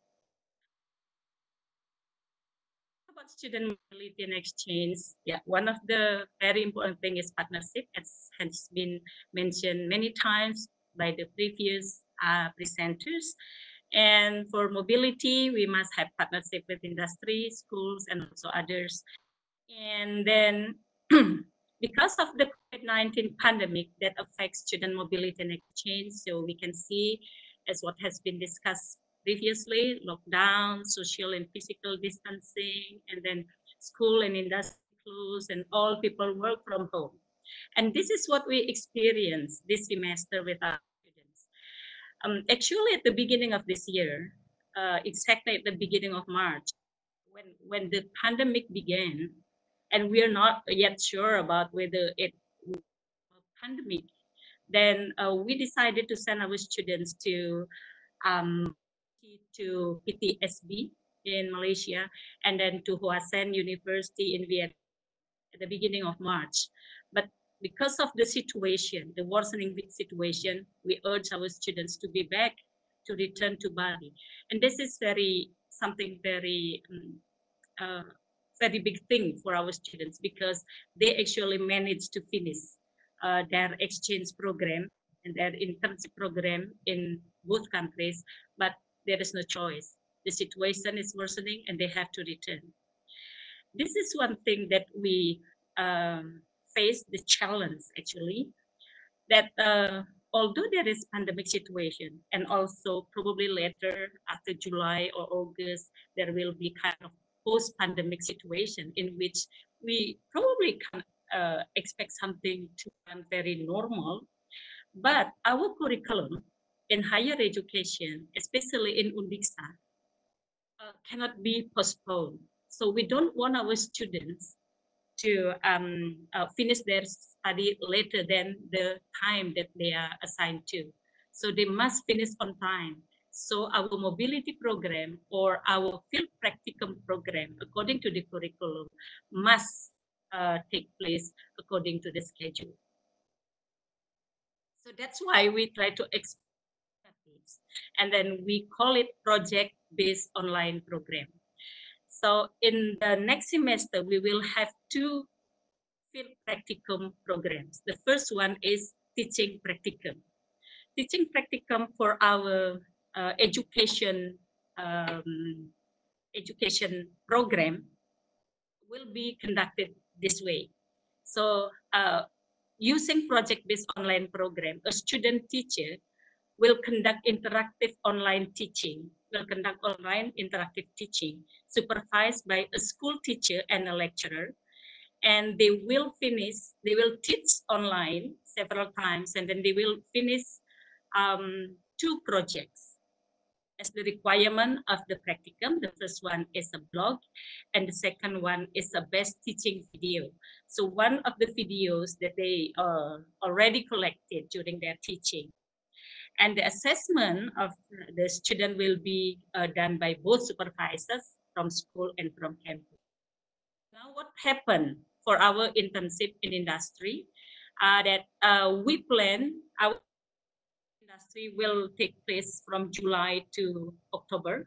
About student mobility and exchange, yeah, one of the very important thing is partnership, as has been mentioned many times by the previous presenters. And for mobility, we must have partnership with industry, schools, and also others. And then because of the COVID-19 pandemic that affects student mobility and exchange, so we can see, as what has been discussed previously, lockdown, social and physical distancing, and then school and industry closed, and all people work from home. And this is what we experienced this semester with our students. Actually, at the beginning of this year, exactly at the beginning of March, when the pandemic began, and we are not yet sure about whether it will be a pandemic, then we decided to send our students to PTSB in Malaysia, and then to Hoa Sen University in Vietnam at the beginning of March. But because of the situation, the worsening situation, we urge our students to be back, to return to Bali. And this is something very very big thing for our students, because they actually managed to finish their exchange program and their internship program in both countries, but there is no choice. The situation is worsening and they have to return. This is one thing that we face, the challenge actually, that although there is pandemic situation, and also probably later after July or August, there will be kind of post-pandemic situation in which we probably can expect something to run very normal. But our curriculum in higher education, especially in Undiksa, cannot be postponed. So we don't want our students to finish their study later than the time that they are assigned to. So they must finish on time. So our mobility program or our field practicum program, according to the curriculum, must take place according to the schedule. So that's why we try to explore, and then we call it project-based online program. So in the next semester, we will have two field practicum programs. The first one is teaching practicum. Teaching practicum for our education program will be conducted this way. So using project-based online program, a student teacher will conduct online interactive teaching supervised by a school teacher and a lecturer. And they will teach online several times, and then they will finish 2 projects as the requirement of the practicum. The first one is a blog, and the second one is a best teaching video. So one of the videos that they already collected during their teaching. And the assessment of the student will be done by both supervisors from school and from campus. Now, what happened for our internship in industry? That we plan our industry will take place from July to October.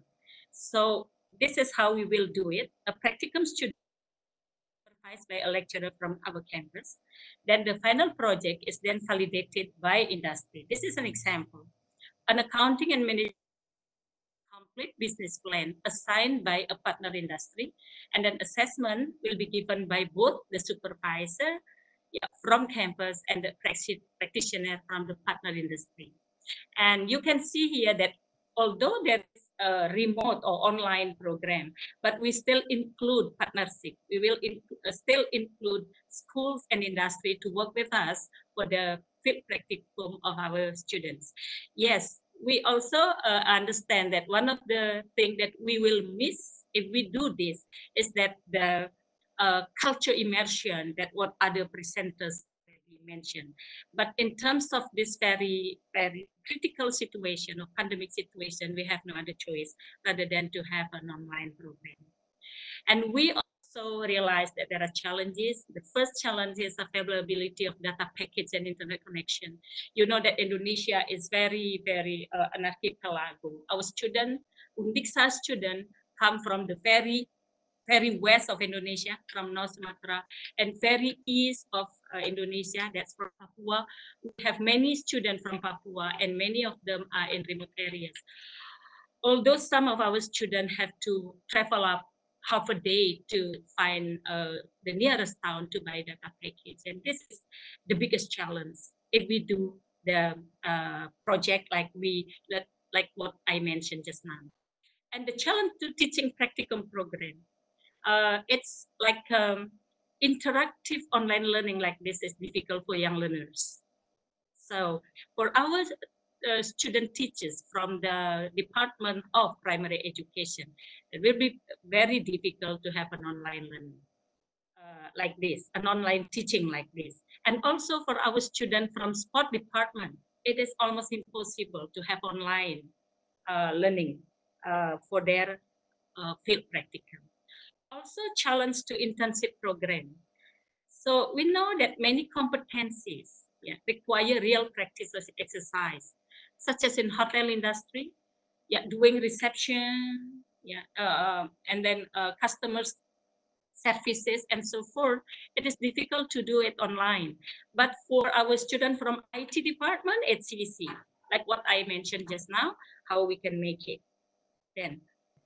So this is how we will do it. A practicum student supervised by a lecturer from our campus. Then the final project is then validated by industry. This is an example. An accounting and management complete business plan assigned by a partner industry, and then assessment will be given by both the supervisor from campus and the practitioner from the partner industry. And you can see here that although there is a remote or online program, but we still include partnership. We will still include schools and industry to work with us for the field practicum of our students. Yes, we also understand that one of the things that we will miss if we do this is that the culture immersion that what other presenters mentioned. But in terms of this very, very critical situation or pandemic situation, we have no other choice rather than to have an online program. And we also realized that there are challenges. The first challenge is availability of data packets and internet connection. You know that Indonesia is very, very an archipelago. Our student, Undiksa student, come from the very west of Indonesia, from North Sumatra, and very east of Indonesia, that's from Papua. We have many students from Papua, and many of them are in remote areas. Although some of our students have to travel up half a day to find the nearest town to buy data package, and this is the biggest challenge if we do the project like what I mentioned just now. And the challenge to teaching practicum program. It's like interactive online learning like this is difficult for young learners. So for our student teachers from the Department of Primary Education, it will be very difficult to have an online learning like this, an online teaching like this. And also for our students from sport department, it is almost impossible to have online learning for their field practicum. Also challenge to internship program. So we know that many competencies require real practice exercise, such as in hotel industry, doing reception, and then customers services and so forth. It is difficult to do it online. But for our student from IT department, it's easy. Like what I mentioned just now, how we can make it. Then.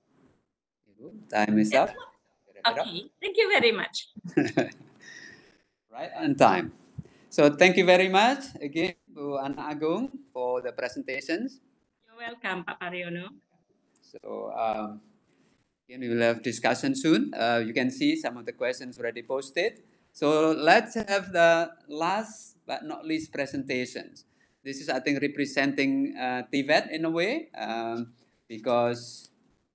Time is up. Okay, thank you very much. Right on time. So thank you very much again, Bu Ana Agung, for the presentations. You're welcome, Pak Pariono. So again, we will have discussion soon. You can see some of the questions already posted. So let's have the last but not least presentations. This is, I think, representing TVET in a way, because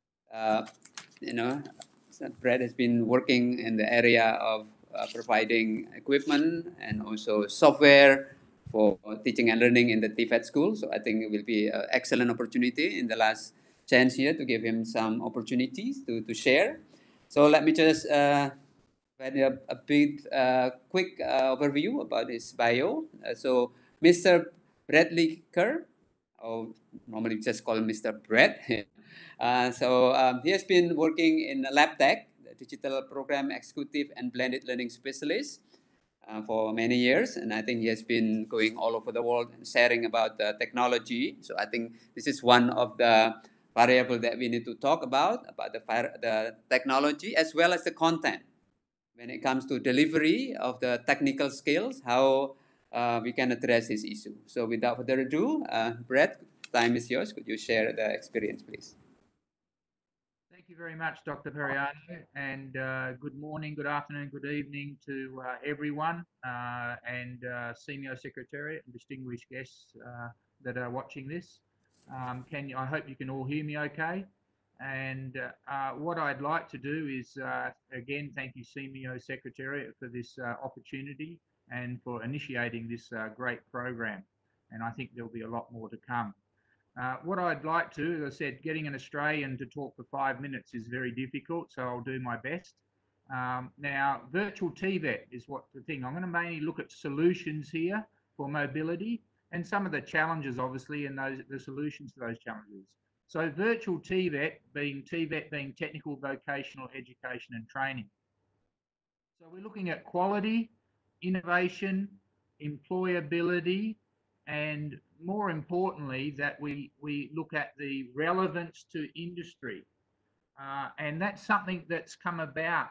Brett has been working in the area of providing equipment and also software for teaching and learning in the TVET school. So I think it will be an excellent opportunity in the last chance here to give him some opportunities to share. So let me just provide a bit quick overview about his bio. So Mr. Bradley Kerr, or normally just call him Mr. Brett. He has been working in LabTech, the digital program executive and blended learning specialist. for many years, and I think he has been going all over the world and sharing about the technology. So I think this is one of the variable that we need to talk about the technology as well as the content when it comes to delivery of the technical skills, how we can address this issue. So without further ado, Brett, time is yours. Could you share the experience, please? Thank you very much, Dr. Periano, and good morning, good afternoon, good evening to everyone, and SEAMEO Secretariat and distinguished guests that are watching this. I hope you can all hear me okay. And what I'd like to do is, again, thank you SEAMEO Secretariat for this opportunity and for initiating this great program. And I think there'll be a lot more to come. What I'd like to, as I said, getting an Australian to talk for 5 minutes is very difficult, so I'll do my best. Now, virtual TVET is what the thing. I'm going to mainly look at solutions here for mobility and some of the challenges, obviously, and the solutions to those challenges. So virtual TVET being technical vocational education and training. So we're looking at quality, innovation, employability, and more importantly, that we look at the relevance to industry. And that's something that's come about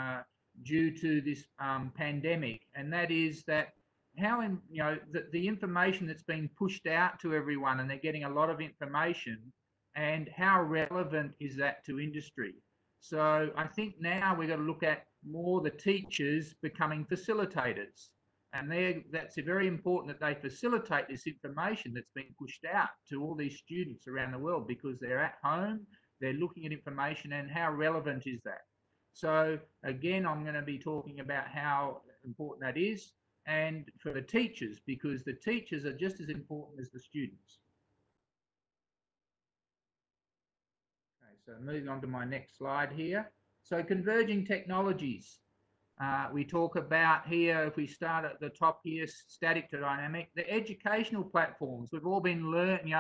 due to this pandemic, and that is that how the information that's being pushed out to everyone, and they're getting a lot of information, and how relevant is that to industry. So I think now we've got to look at more the teachers becoming facilitators. And that's very important that they facilitate this information that's being pushed out to all these students around the world, because they're at home, they're looking at information, and how relevant is that? So again, I'm going to be talking about how important that is, and for the teachers, because the teachers are just as important as the students. Okay, so moving on to my next slide here. So converging technologies. We talk about here, if we start at the top here, static to dynamic, the educational platforms. We've all been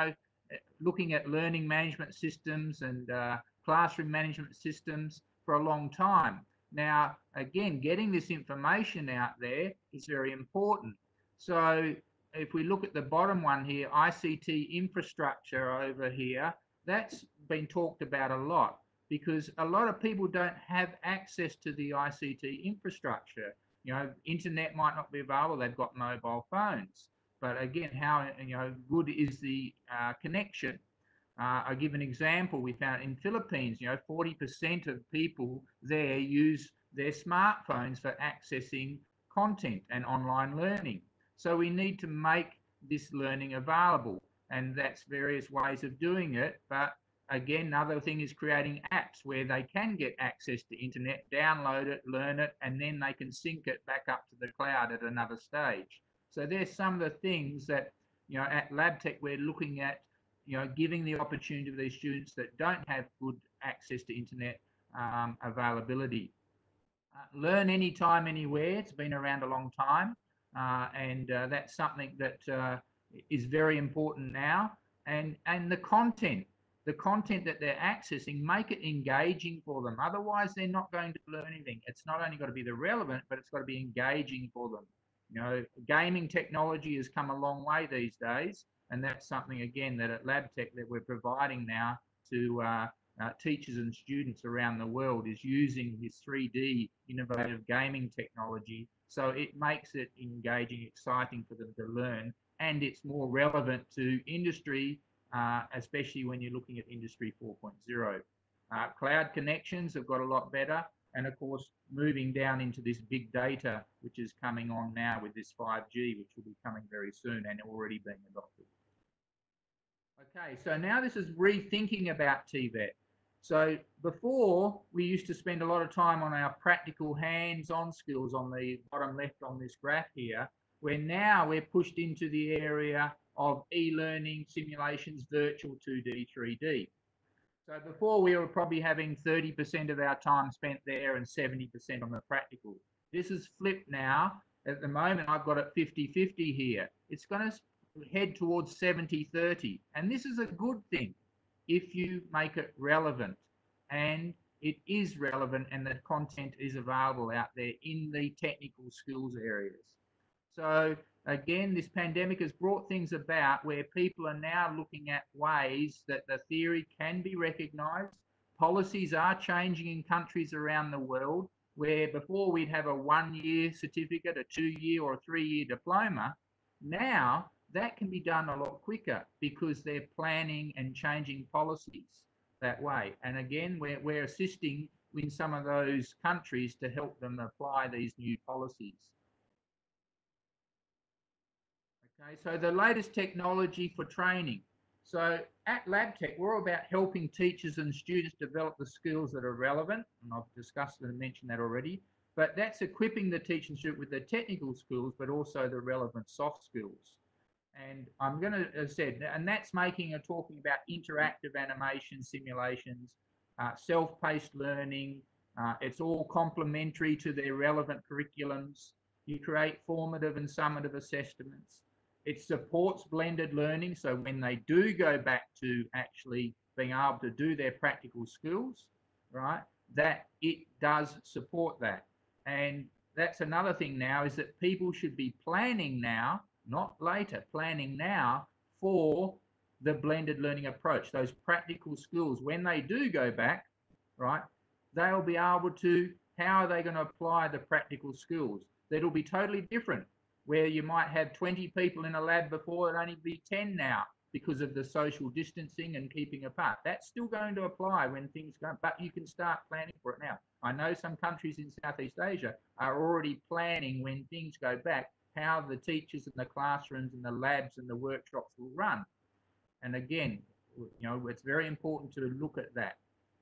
looking at learning management systems and classroom management systems for a long time. Now, again, getting this information out there is very important. So if we look at the bottom one here, ICT infrastructure over here, that's been talked about a lot, because a lot of people don't have access to the ICT infrastructure. Internet might not be available, they've got mobile phones. But again, how good is the connection? I'll give an example. We found in Philippines, 40% of people there use their smartphones for accessing content and online learning. So we need to make this learning available, and that's various ways of doing it. But again, another thing is creating apps where they can get access to internet, download it, learn it, and then they can sync it back up to the cloud at another stage. So there's some of the things that, at LabTech we're looking at, giving the opportunity to these students that don't have good access to internet availability. Learn anytime, anywhere. It's been around a long time, and that's something that is very important now. And the content that they're accessing, make it engaging for them. Otherwise, they're not going to learn anything. It's not only got to be the relevant, but it's got to be engaging for them. Gaming technology has come a long way these days, and that's something, again, that at LabTech that we're providing now to teachers and students around the world, is using this 3D innovative gaming technology. So it makes it engaging, exciting for them to learn, and it's more relevant to industry, especially when you're looking at Industry 4.0. Cloud connections have got a lot better, and of course, moving down into this big data, which is coming on now with this 5G, which will be coming very soon and already being adopted. Okay, so now this is rethinking about TVET. So before, we used to spend a lot of time on our practical hands-on skills on the bottom left on this graph here, where now we're pushed into the area of e-learning, simulations, virtual 2D, 3D. So before, we were probably having 30% of our time spent there and 70% on the practical. This is flipped now. At the moment, I've got it 50-50 here. It's going to head towards 70-30. And this is a good thing if you make it relevant. And it is relevant and the content is available out there in the technical skills areas. So again, this pandemic has brought things about where people are now looking at ways that the theory can be recognised. Policies are changing in countries around the world, where before we'd have a 1-year certificate, a 2-year or a 3-year diploma. Now that can be done a lot quicker because they're planning and changing policies that way. And again, we're assisting in some of those countries to help them apply these new policies. Okay, so the latest technology for training. So at LabTech, we're all about helping teachers and students develop the skills that are relevant, and I've discussed and mentioned that already, but that's equipping the teacher and student with the technical skills, but also the relevant soft skills. And I'm going to, as I said, and that's talking about interactive animation simulations, self-paced learning. It's all complementary to their relevant curriculums. You create formative and summative assessments. It supports blended learning. So when they do go back to actually being able to do their practical skills, right, that it does support that. And that's another thing now, is that people should be planning now, not later, planning now for the blended learning approach, those practical skills. When they do go back, right, they'll be able to, how are they going to apply the practical skills? That'll be totally different, where you might have 20 people in a lab before, it'll only be 10 now because of the social distancing and keeping apart. That's still going to apply when things go, but you can start planning for it now. I know some countries in Southeast Asia are already planning when things go back, how the teachers and the classrooms and the labs and the workshops will run. And again, you know, it's very important to look at that.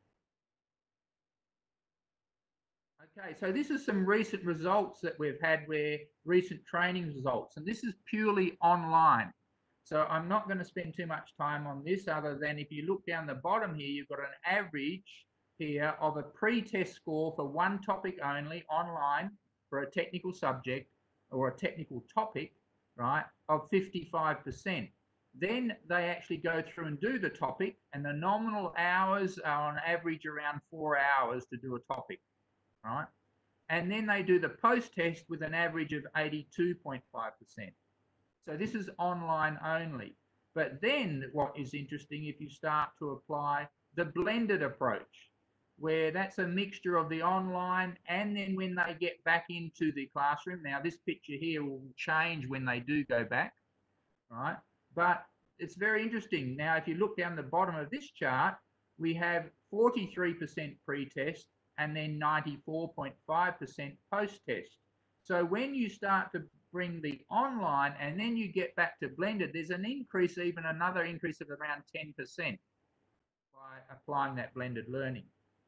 Okay, so this is some recent results that we've had, where recent training results, and this is purely online. So I'm not going to spend too much time on this, other than if you look down the bottom here, you've got an average here of a pre-test score for one topic only online for a technical subject or a technical topic, right, of 55%. Then they actually go through and do the topic, and the nominal hours are on average around 4 hours to do a topic, right? And then they do the post-test with an average of 82.5%. So this is online only. But then what is interesting, if you start to apply the blended approach, where that's a mixture of the online and then when they get back into the classroom. Now this picture here will change when they do go back, right? But it's very interesting. Now if you look down the bottom of this chart, we have 43% pre-test and then 94.5% post-test. So when you start to bring the online and then you get back to blended, there's an increase, even another increase of around 10% by applying that blended learning.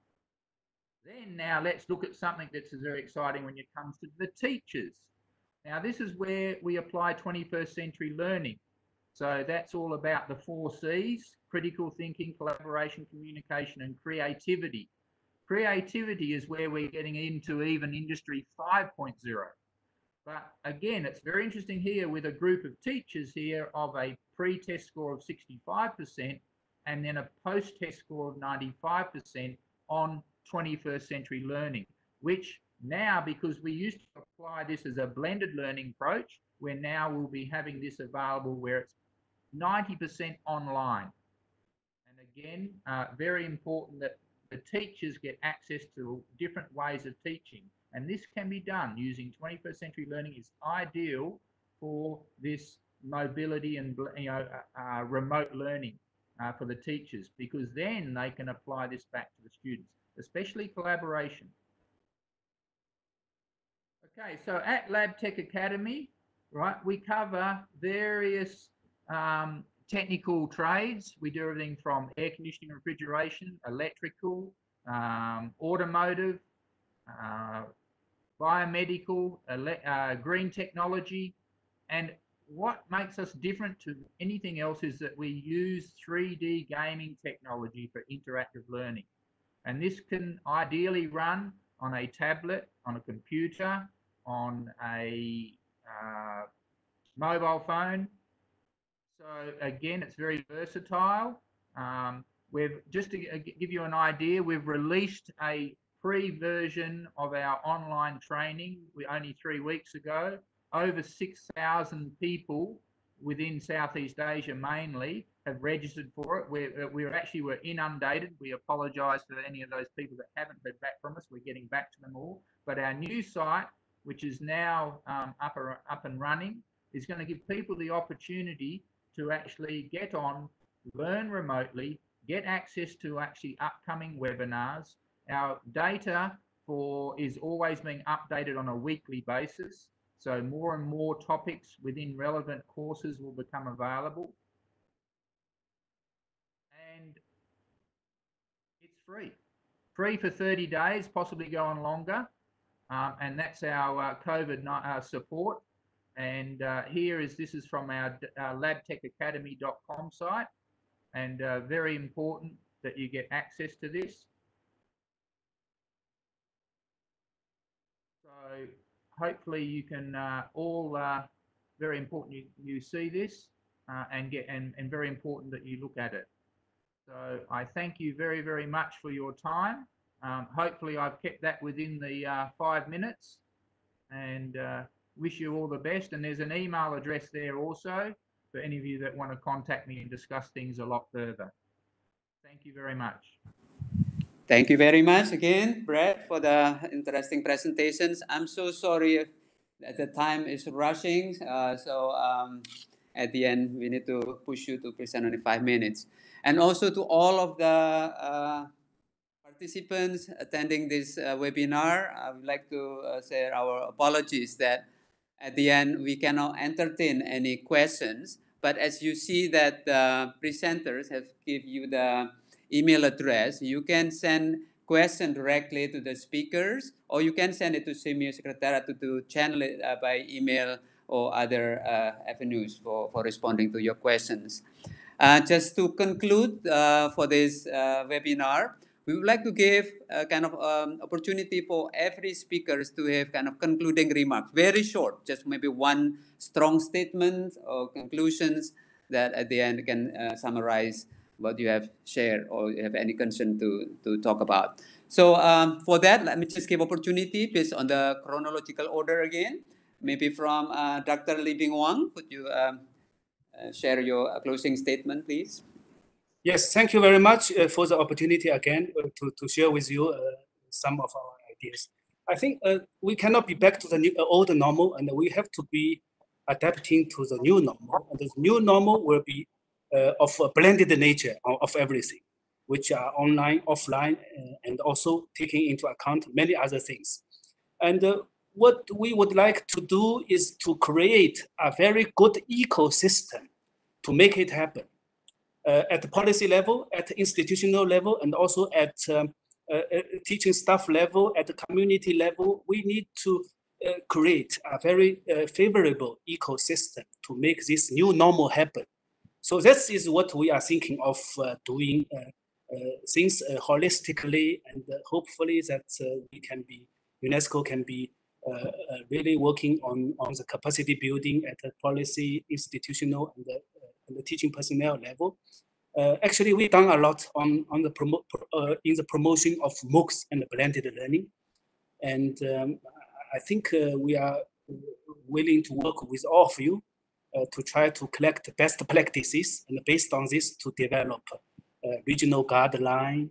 Then now let's look at something that's very exciting when it comes to the teachers. Now this is where we apply 21st century learning. So that's all about the 4 C's: critical thinking, collaboration, communication, and creativity. Creativity is where we're getting into even Industry 5.0. But again, it's very interesting here with a group of teachers here of a pre-test score of 65% and then a post-test score of 95% on 21st century learning, which now, because we used to apply this as a blended learning approach, where now we'll be having this available where it's 90% online. And again, very important that the teachers get access to different ways of teaching. And this can be done using 21st century learning. Is ideal for this mobility and remote learning for the teachers, because then they can apply this back to the students, especially collaboration. Okay, so at LabTech Academy, right, we cover various technical trades. We do everything from air conditioning, refrigeration, electrical, automotive, biomedical, green technology. And what makes us different to anything else is that we use 3D gaming technology for interactive learning. And this can ideally run on a tablet, on a computer, on a mobile phone. So again, it's very versatile. We've just to give you an idea, we've released a free version of our online training only 3 weeks ago. Over 6,000 people within Southeast Asia mainly have registered for it. We're inundated. We apologise for any of those people that haven't heard back from us. We're getting back to them all. But our new site, which is now up and running, is going to give people the opportunity to actually get on, learn remotely, get access to actually upcoming webinars. Our data is always being updated on a weekly basis. So more and more topics within relevant courses will become available. And it's free. Free for 30 days, possibly go on longer. And that's our COVID support. And this is from our labtechacademy.com site. And very important that you get access to this. So hopefully you can very important you see this and very important that you look at it. So I thank you very, very much for your time. Hopefully I've kept that within the 5 minutes, and wish you all the best. And there's an email address there also for any of you that want to contact me and discuss things a lot further. Thank you very much. Thank you very much again, Brett, for the interesting presentations. I'm so sorry that the time is rushing. At the end, we need to push you to present only 5 minutes. And also to all of the participants attending this webinar, I would like to say our apologies that at the end we cannot entertain any questions. But as you see that the presenters have given you the email address, you can send question directly to the speakers, or you can send it to SEAMEO Secretariat to channel it by email or other avenues for responding to your questions. Just to conclude for this webinar, we would like to give a kind of opportunity for every speakers to have kind of concluding remarks, very short, just maybe one strong statement or conclusions that at the end can summarize what you have shared or you have any concern to talk about. So for that, let me just give opportunity based on the chronological order again. Maybe from Dr. Lee Bing Wang, could you share your closing statement, please? Yes, thank you very much for the opportunity again to share with you some of our ideas. I think we cannot be back to the old normal, and we have to be adapting to the new normal. And the new normal will be of a blended nature of everything, which are online, offline, and also taking into account many other things. And what we would like to do is to create a very good ecosystem to make it happen. At the policy level, at the institutional level, and also at teaching staff level, at the community level, we need to create a very favorable ecosystem to make this new normal happen. So this is what we are thinking of doing things holistically, and hopefully that UNESCO can be really working on the capacity building at the policy, institutional, and the teaching personnel level. Actually, we've done a lot in the promotion of MOOCs and blended learning, and I think we are willing to work with all of you to try to collect best practices, and based on this to develop regional guideline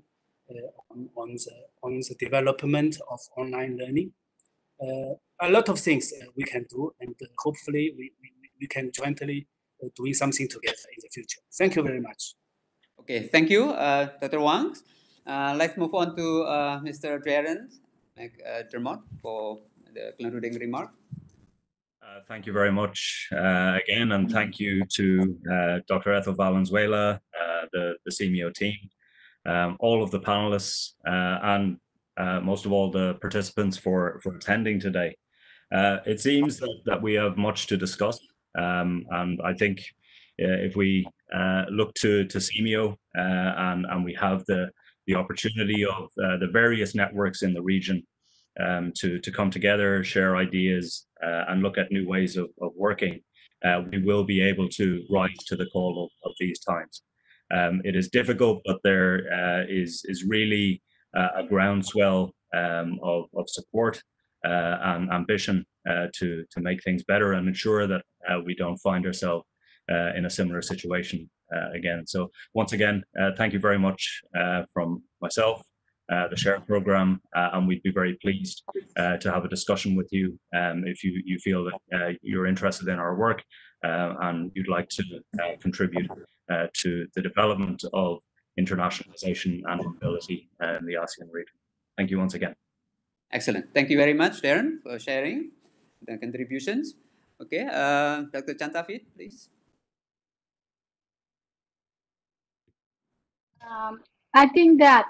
on the development of online learning. A lot of things we can do, and hopefully we can jointly doing something together in the future. Thank you very much. Okay, thank you, Dr. Wang. Let's move on to Mr. Darren Dermot for the concluding remark. Thank you very much again, and thank you to Dr. Ethel Valenzuela, the SEAMEO team, all of the panelists, and most of all the participants for attending today. It seems that we have much to discuss, and I think if we look to SEAMEO and we have the opportunity of the various networks in the region to come together, share ideas, and look at new ways of working, we will be able to rise to the call of these times. It is difficult, but there is really a groundswell of support and ambition to make things better and ensure that we don't find ourselves in a similar situation again. So once again, thank you very much from myself, the SHARE program, and we'd be very pleased to have a discussion with you if you feel that you're interested in our work and you'd like to contribute to the development of internationalization and mobility in the ASEAN region. Thank you once again. Excellent. Thank you very much, Darren, for sharing the contributions. Okay, Dr. Chantafit, please. I think that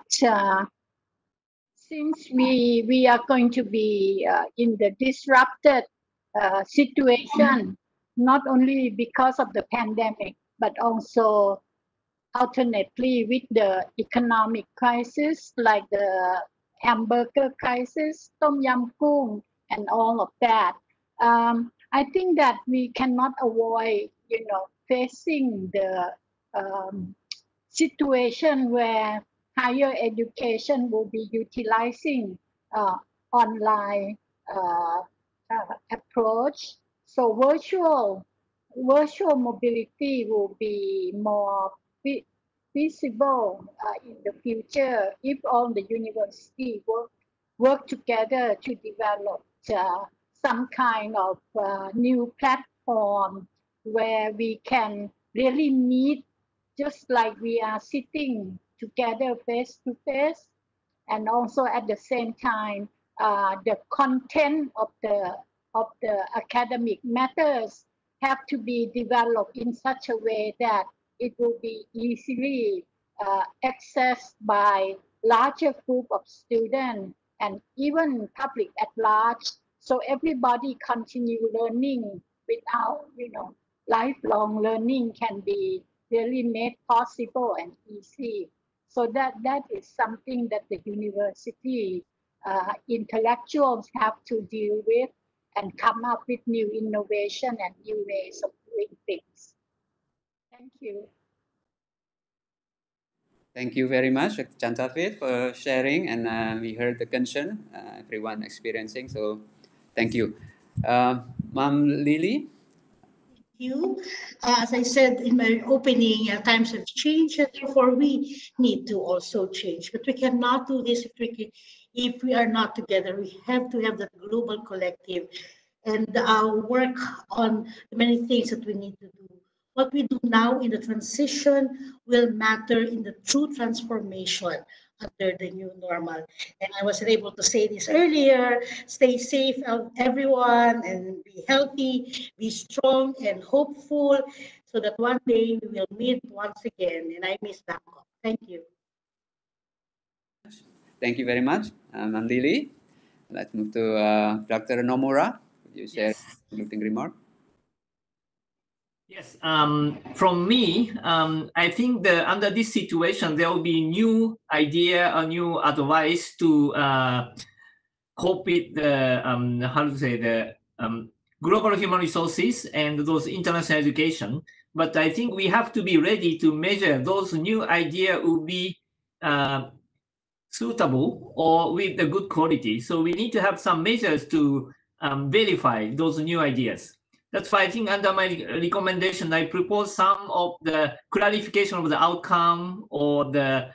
since we are going to be in the disrupted situation, not only because of the pandemic, but also alternately with the economic crisis, like the hamburger crisis, Tom Yam Goong, and all of that. I think that we cannot avoid, facing the situation where higher education will be utilizing online approach. So virtual mobility will be more feasible in the future if all the universities work together to develop some kind of new platform where we can really meet just like we are sitting together face to face, and also at the same time the content of the academic matters have to be developed in such a way that it will be easily accessed by larger group of students and even public at large, so everybody continue learning without, lifelong learning can be really made possible and easy. So that is something that the university intellectuals have to deal with and come up with new innovation and new ways of doing things. Thank you. Thank you very much, Dr. Chantafit, for sharing, and we heard the concern everyone experiencing. So, thank you, Ma'am Lily. You, as I said in my opening, times have changed, and therefore we need to also change. But we cannot do this if we are not together. We have to have that global collective and work on the many things that we need to do. What we do now in the transition will matter in the true transformation under the new normal. And I was able to say this earlier, stay safe, everyone, and be healthy, be strong and hopeful, so that one day we will meet once again. And I miss Bangkok. Thank you. Thank you very much, Ma'am Lily. Let's move to Dr. Nomura. Could you share concluding remark? Yes, from me, I think that under this situation, there will be new idea or new advice to cope with the, global human resources and those international education. But I think we have to be ready to measure those new idea will be suitable or with the good quality. So we need to have some measures to verify those new ideas. That's why I think under my recommendation, I propose some of the clarification of the outcome or the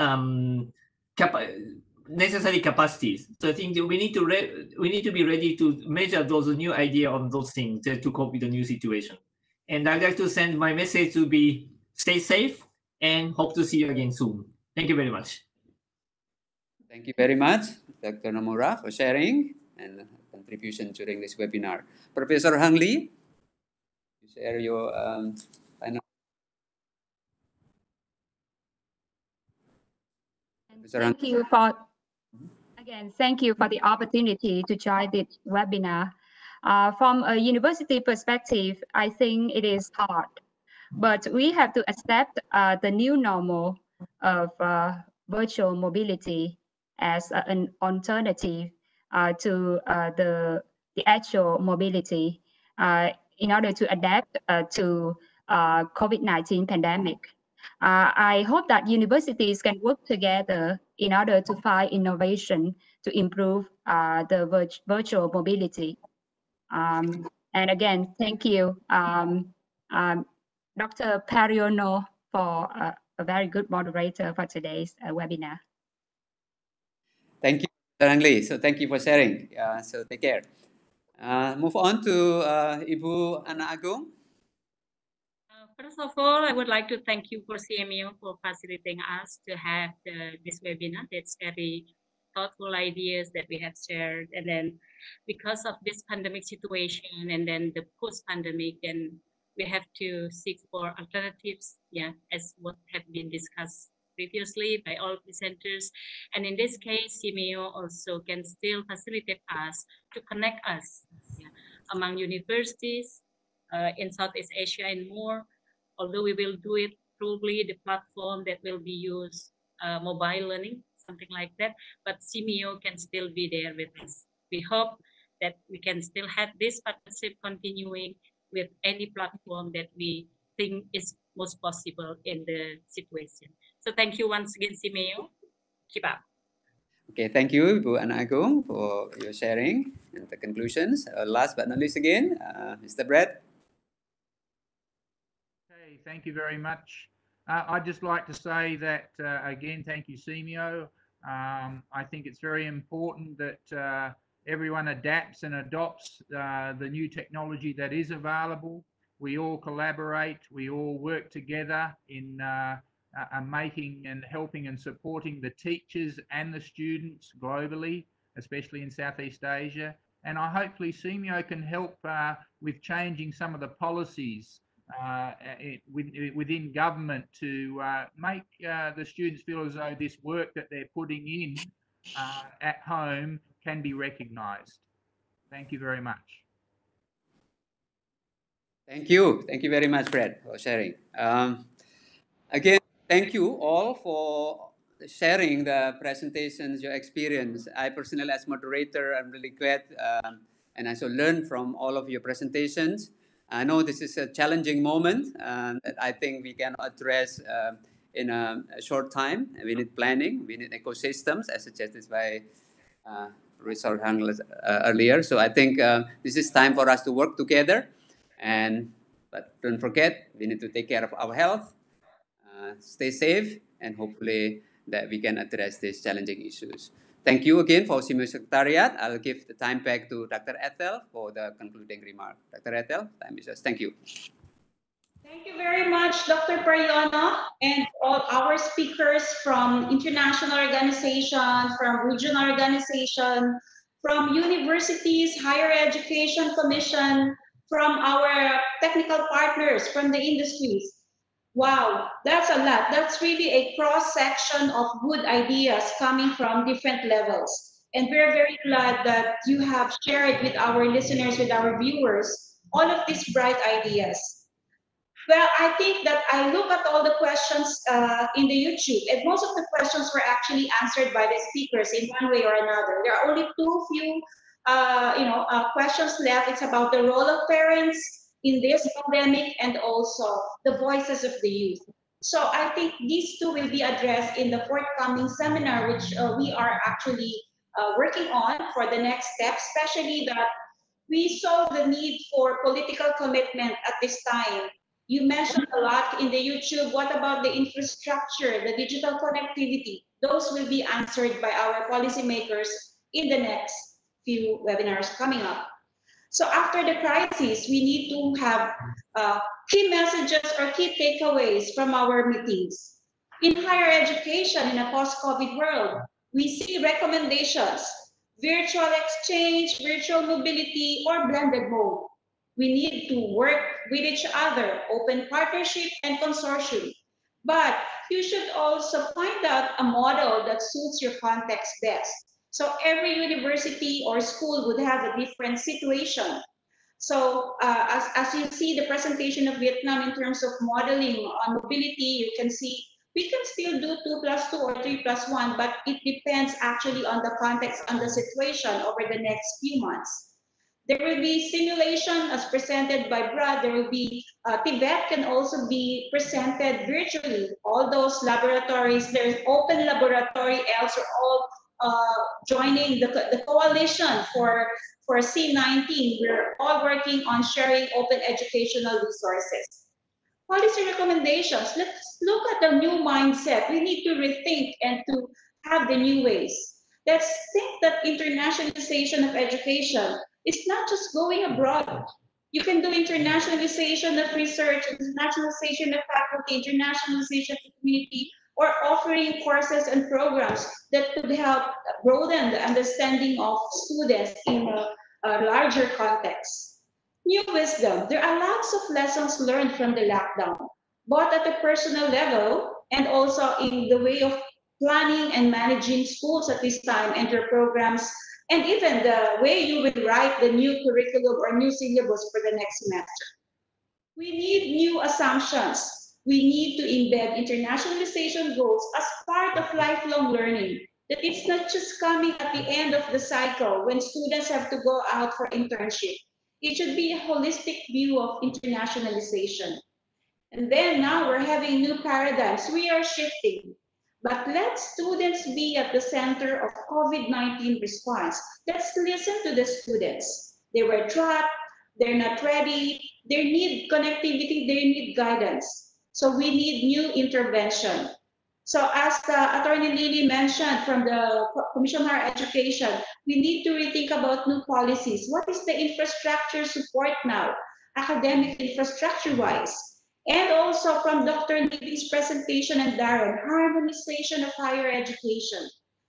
necessary capacities. So I think we need to be ready to measure those new idea on those things to cope with the new situation. And I'd like to send my message to be stay safe and hope to see you again soon. Thank you very much. Thank you very much, Dr. Nomura, for sharing and contribution during this webinar. Professor Hang Lee, you share your final. Thank you for the opportunity to join this webinar. From a university perspective, I think it is hard, but we have to accept the new normal of virtual mobility as an alternative to the actual mobility in order to adapt to COVID-19 pandemic. I hope that universities can work together in order to find innovation to improve the virtual mobility. And again, thank you, Dr. Pariono, for a very good moderator for today's webinar. Thank you, Dr. Angli. So thank you for sharing. So take care. Move on to Ibu Ana Agung. First of all, I would like to thank you for SEAMEO for facilitating us to have this webinar. That's very thoughtful ideas that we have shared. And then because of this pandemic situation and then the post-pandemic, then we have to seek for alternatives, yeah, as what have been discussed previously by all presenters. And in this case, SEAMEO also can still facilitate us to connect us, yeah, among universities in Southeast Asia and more. Although we will do it probably the platform that will be used, mobile learning, something like that, but SEAMEO can still be there with us. We hope that we can still have this partnership continuing with any platform that we think is most possible in the situation. So thank you once again, SEAMEO. Keep up. Okay, thank you, Ibu Ana Agung, for your sharing and the conclusions. Last but not least again, Mr. Brett. Okay, thank you very much. I'd just like to say that, again, thank you, SEAMEO. I think it's very important that everyone adapts and adopts the new technology that is available. We all collaborate, we all work together in making and helping and supporting the teachers and the students globally, especially in Southeast Asia. And hopefully SEAMEO can help with changing some of the policies within government to make the students feel as though this work that they're putting in at home can be recognized. Thank you very much. Thank you. Thank you very much, Brett, for sharing. Again, thank you all for sharing the presentations, your experience. I personally, as moderator, I'm really glad and also learned from all of your presentations. I know this is a challenging moment that I think we can address in a short time. We need planning, we need ecosystems, as suggested by resource handlers earlier. So I think this is time for us to work together. But don't forget, we need to take care of our health, stay safe, and hopefully that we can address these challenging issues. Thank you again for SEAMEO Secretariat. I'll give the time back to Dr. Ethel for the concluding remark. Dr. Ethel, time is yours. Thank you. Thank you very much, Dr. Pariono, and all our speakers from international organizations, from regional organizations, from universities, higher education commission, from our technical partners, from the industries. Wow, that's a lot. That's really a cross-section of good ideas coming from different levels. And we're very glad that you have shared with our listeners, with our viewers, all of these bright ideas. Well, I think that I look at all the questions in the YouTube, and most of the questions were actually answered by the speakers in one way or another. There are only few questions left. It's about the role of parents in this pandemic and also the voices of the youth. So I think these two will be addressed in the forthcoming seminar, which we are actually working on for the next step, especially that we saw the need for political commitment at this time. You mentioned a lot in the YouTube. What about the infrastructure, the digital connectivity? Those will be answered by our policymakers in the next few webinars coming up. So after the crisis, we need to have key messages or key takeaways from our meetings. In higher education in a post-COVID world, we see recommendations, virtual exchange, virtual mobility, or blended mode. We need to work with each other, open partnership and consortium. But you should also find out a model that suits your context best. So every university or school would have a different situation. So as you see the presentation of Vietnam in terms of modeling on mobility, you can see we can still do 2+2 or 3+1, but it depends actually on the context and the situation over the next few months. There will be simulation as presented by Brad. There will be Tibet can also be presented virtually. All those laboratories, there's open laboratory, else are all joining the coalition for C19. We're all working on sharing open educational resources. Policy recommendations. Let's look at the new mindset. We need to rethink and to have the new ways. Let's think that internationalization of education is not just going abroad. You can do internationalization of research, internationalization of faculty, internationalization of the community, or offering courses and programs that could help broaden the understanding of students in a larger context. New wisdom. There are lots of lessons learned from the lockdown, both at the personal level and also in the way of planning and managing schools at this time and your programs, and even the way you will write the new curriculum or new syllabus for the next semester. We need new assumptions. We need to embed internationalization goals as part of lifelong learning. That it's not just coming at the end of the cycle when students have to go out for internship. It should be a holistic view of internationalization. And then now we're having new paradigms. We are shifting. But let students be at the center of COVID-19 response. Let's listen to the students. They were trapped, they're not ready, they need connectivity, they need guidance. So we need new intervention. So as Attorney Lily mentioned from the Commission on Higher Education, we need to rethink about new policies. What is the infrastructure support now, academic infrastructure-wise? And also from Dr. Lily's presentation and Darren, harmonization of higher education.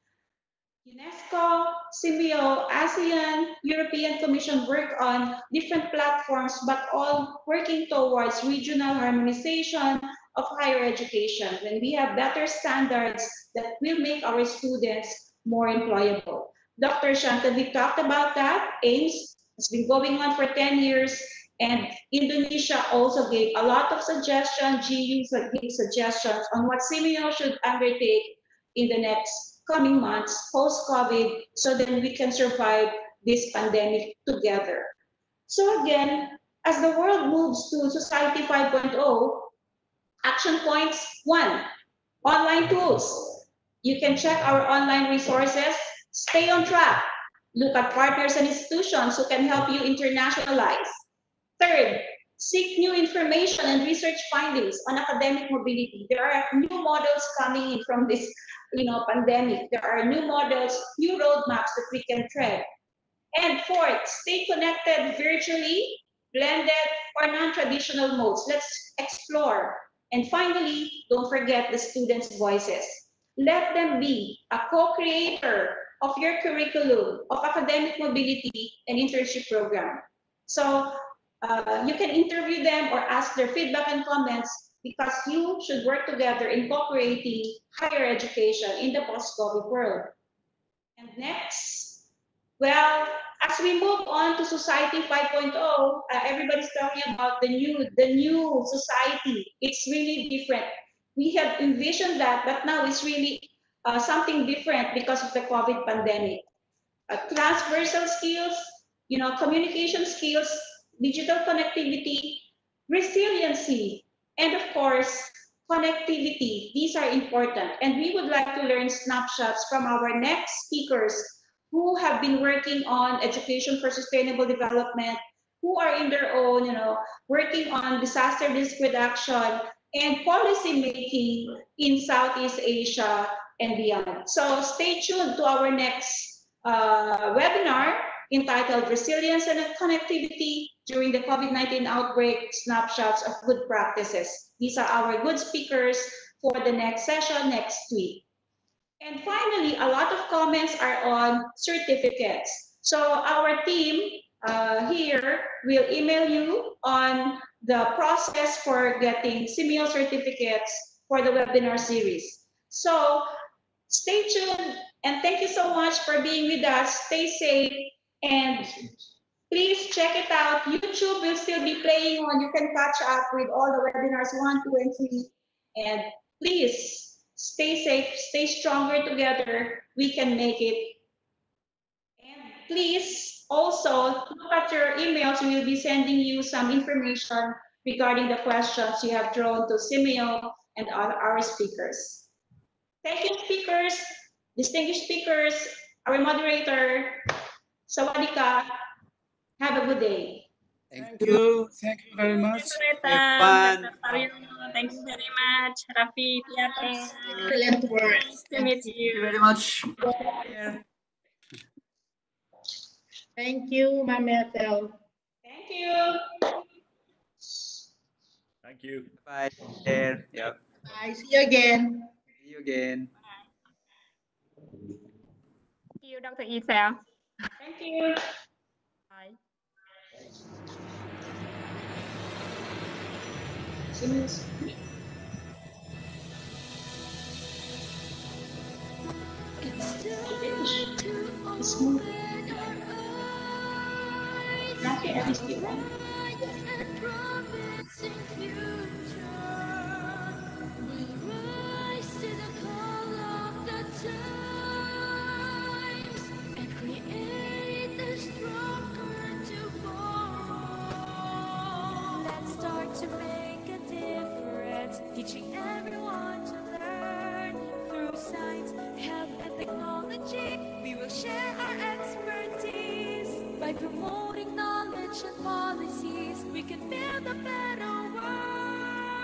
UNESCO, SEAMEO, ASEAN, European Commission work on different platforms, but all working towards regional harmonization of higher education. When we have better standards that will make our students more employable. Dr. Shantavi talked about that. AIMS has been going on for 10 years, and Indonesia also gave a lot of suggestions, GU gave suggestions on what SEAMEO should undertake in the next coming months, post-COVID, so that we can survive this pandemic together. So again, as the world moves to Society 5.0, action points: 1, online tools. You can check our online resources, stay on track, look at partners and institutions who can help you internationalize. Third, seek new information and research findings on academic mobility. There are new models coming in from this pandemic. There are new models, new roadmaps that we can tread. And fourth, stay connected virtually, blended, or non-traditional modes. Let's explore. And finally, don't forget the students' voices. Let them be a co-creator of your curriculum, of academic mobility and internship program. So you can interview them or ask their feedback and comments, because you should work together in co-creating higher education in the post-COVID world. And next, well, as we move on to Society 5.0, everybody's talking about the new society. It's really different. We have envisioned that, but now it's really something different because of the COVID pandemic. Transversal skills, communication skills, digital connectivity, resiliency, and of course, connectivity. These are important. And we would like to learn snapshots from our next speakers who have been working on education for sustainable development, who are in their own, working on disaster risk reduction and policy making in Southeast Asia and beyond. So stay tuned to our next webinar entitled Resilience and Connectivity During the COVID-19 Outbreak, Snapshots of Good Practices. These are our good speakers for the next session next week. And finally, a lot of comments are on certificates. So our team here will email you on the process for getting SEAMEO certificates for the webinar series. So stay tuned, and thank you so much for being with us. Stay safe, and please check it out. YouTube will still be playing on. You can catch up with all the webinars 1, 2, and 3. And please stay safe, stay stronger together. We can make it. And please Also, look at your emails. We will be sending you some information regarding the questions you have drawn to SEAMEO and our speakers. Thank you, speakers, distinguished speakers, our moderator. Sawadika. Have a good day. Thank Thank you very much. Moderator, everyone. Dr. Saryono, thank you very much. Raffi, Piater, Excellent work. nice to meet Thank you you. very much. Thank you, Ma'am Ethel. Thank you. Thank you. Bye. There. Yep. Bye. See you again. See you again. Thank you, Dr. Isel. Thank you. Bye. It's time to open our eyes to a bright and promising future. We'll rise to the call of the times and create a stronger tomorrow. Let's start to make a difference, teaching everyone to learn through science, health, and technology. We will share our expertise by promoting knowledge and policies. We can build a better world.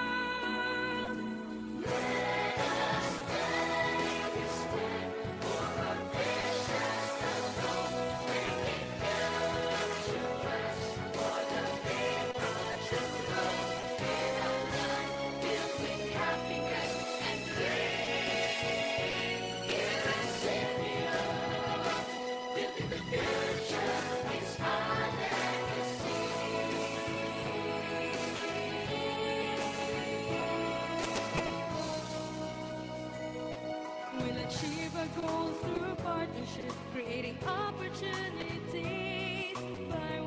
Let us take a step for our nation's alone, bringing future for the people to grow. In a life filled with happiness and grace. Here at SEAMEO, building the future is our legacy. We'll achieve our goals through partnership, creating opportunities by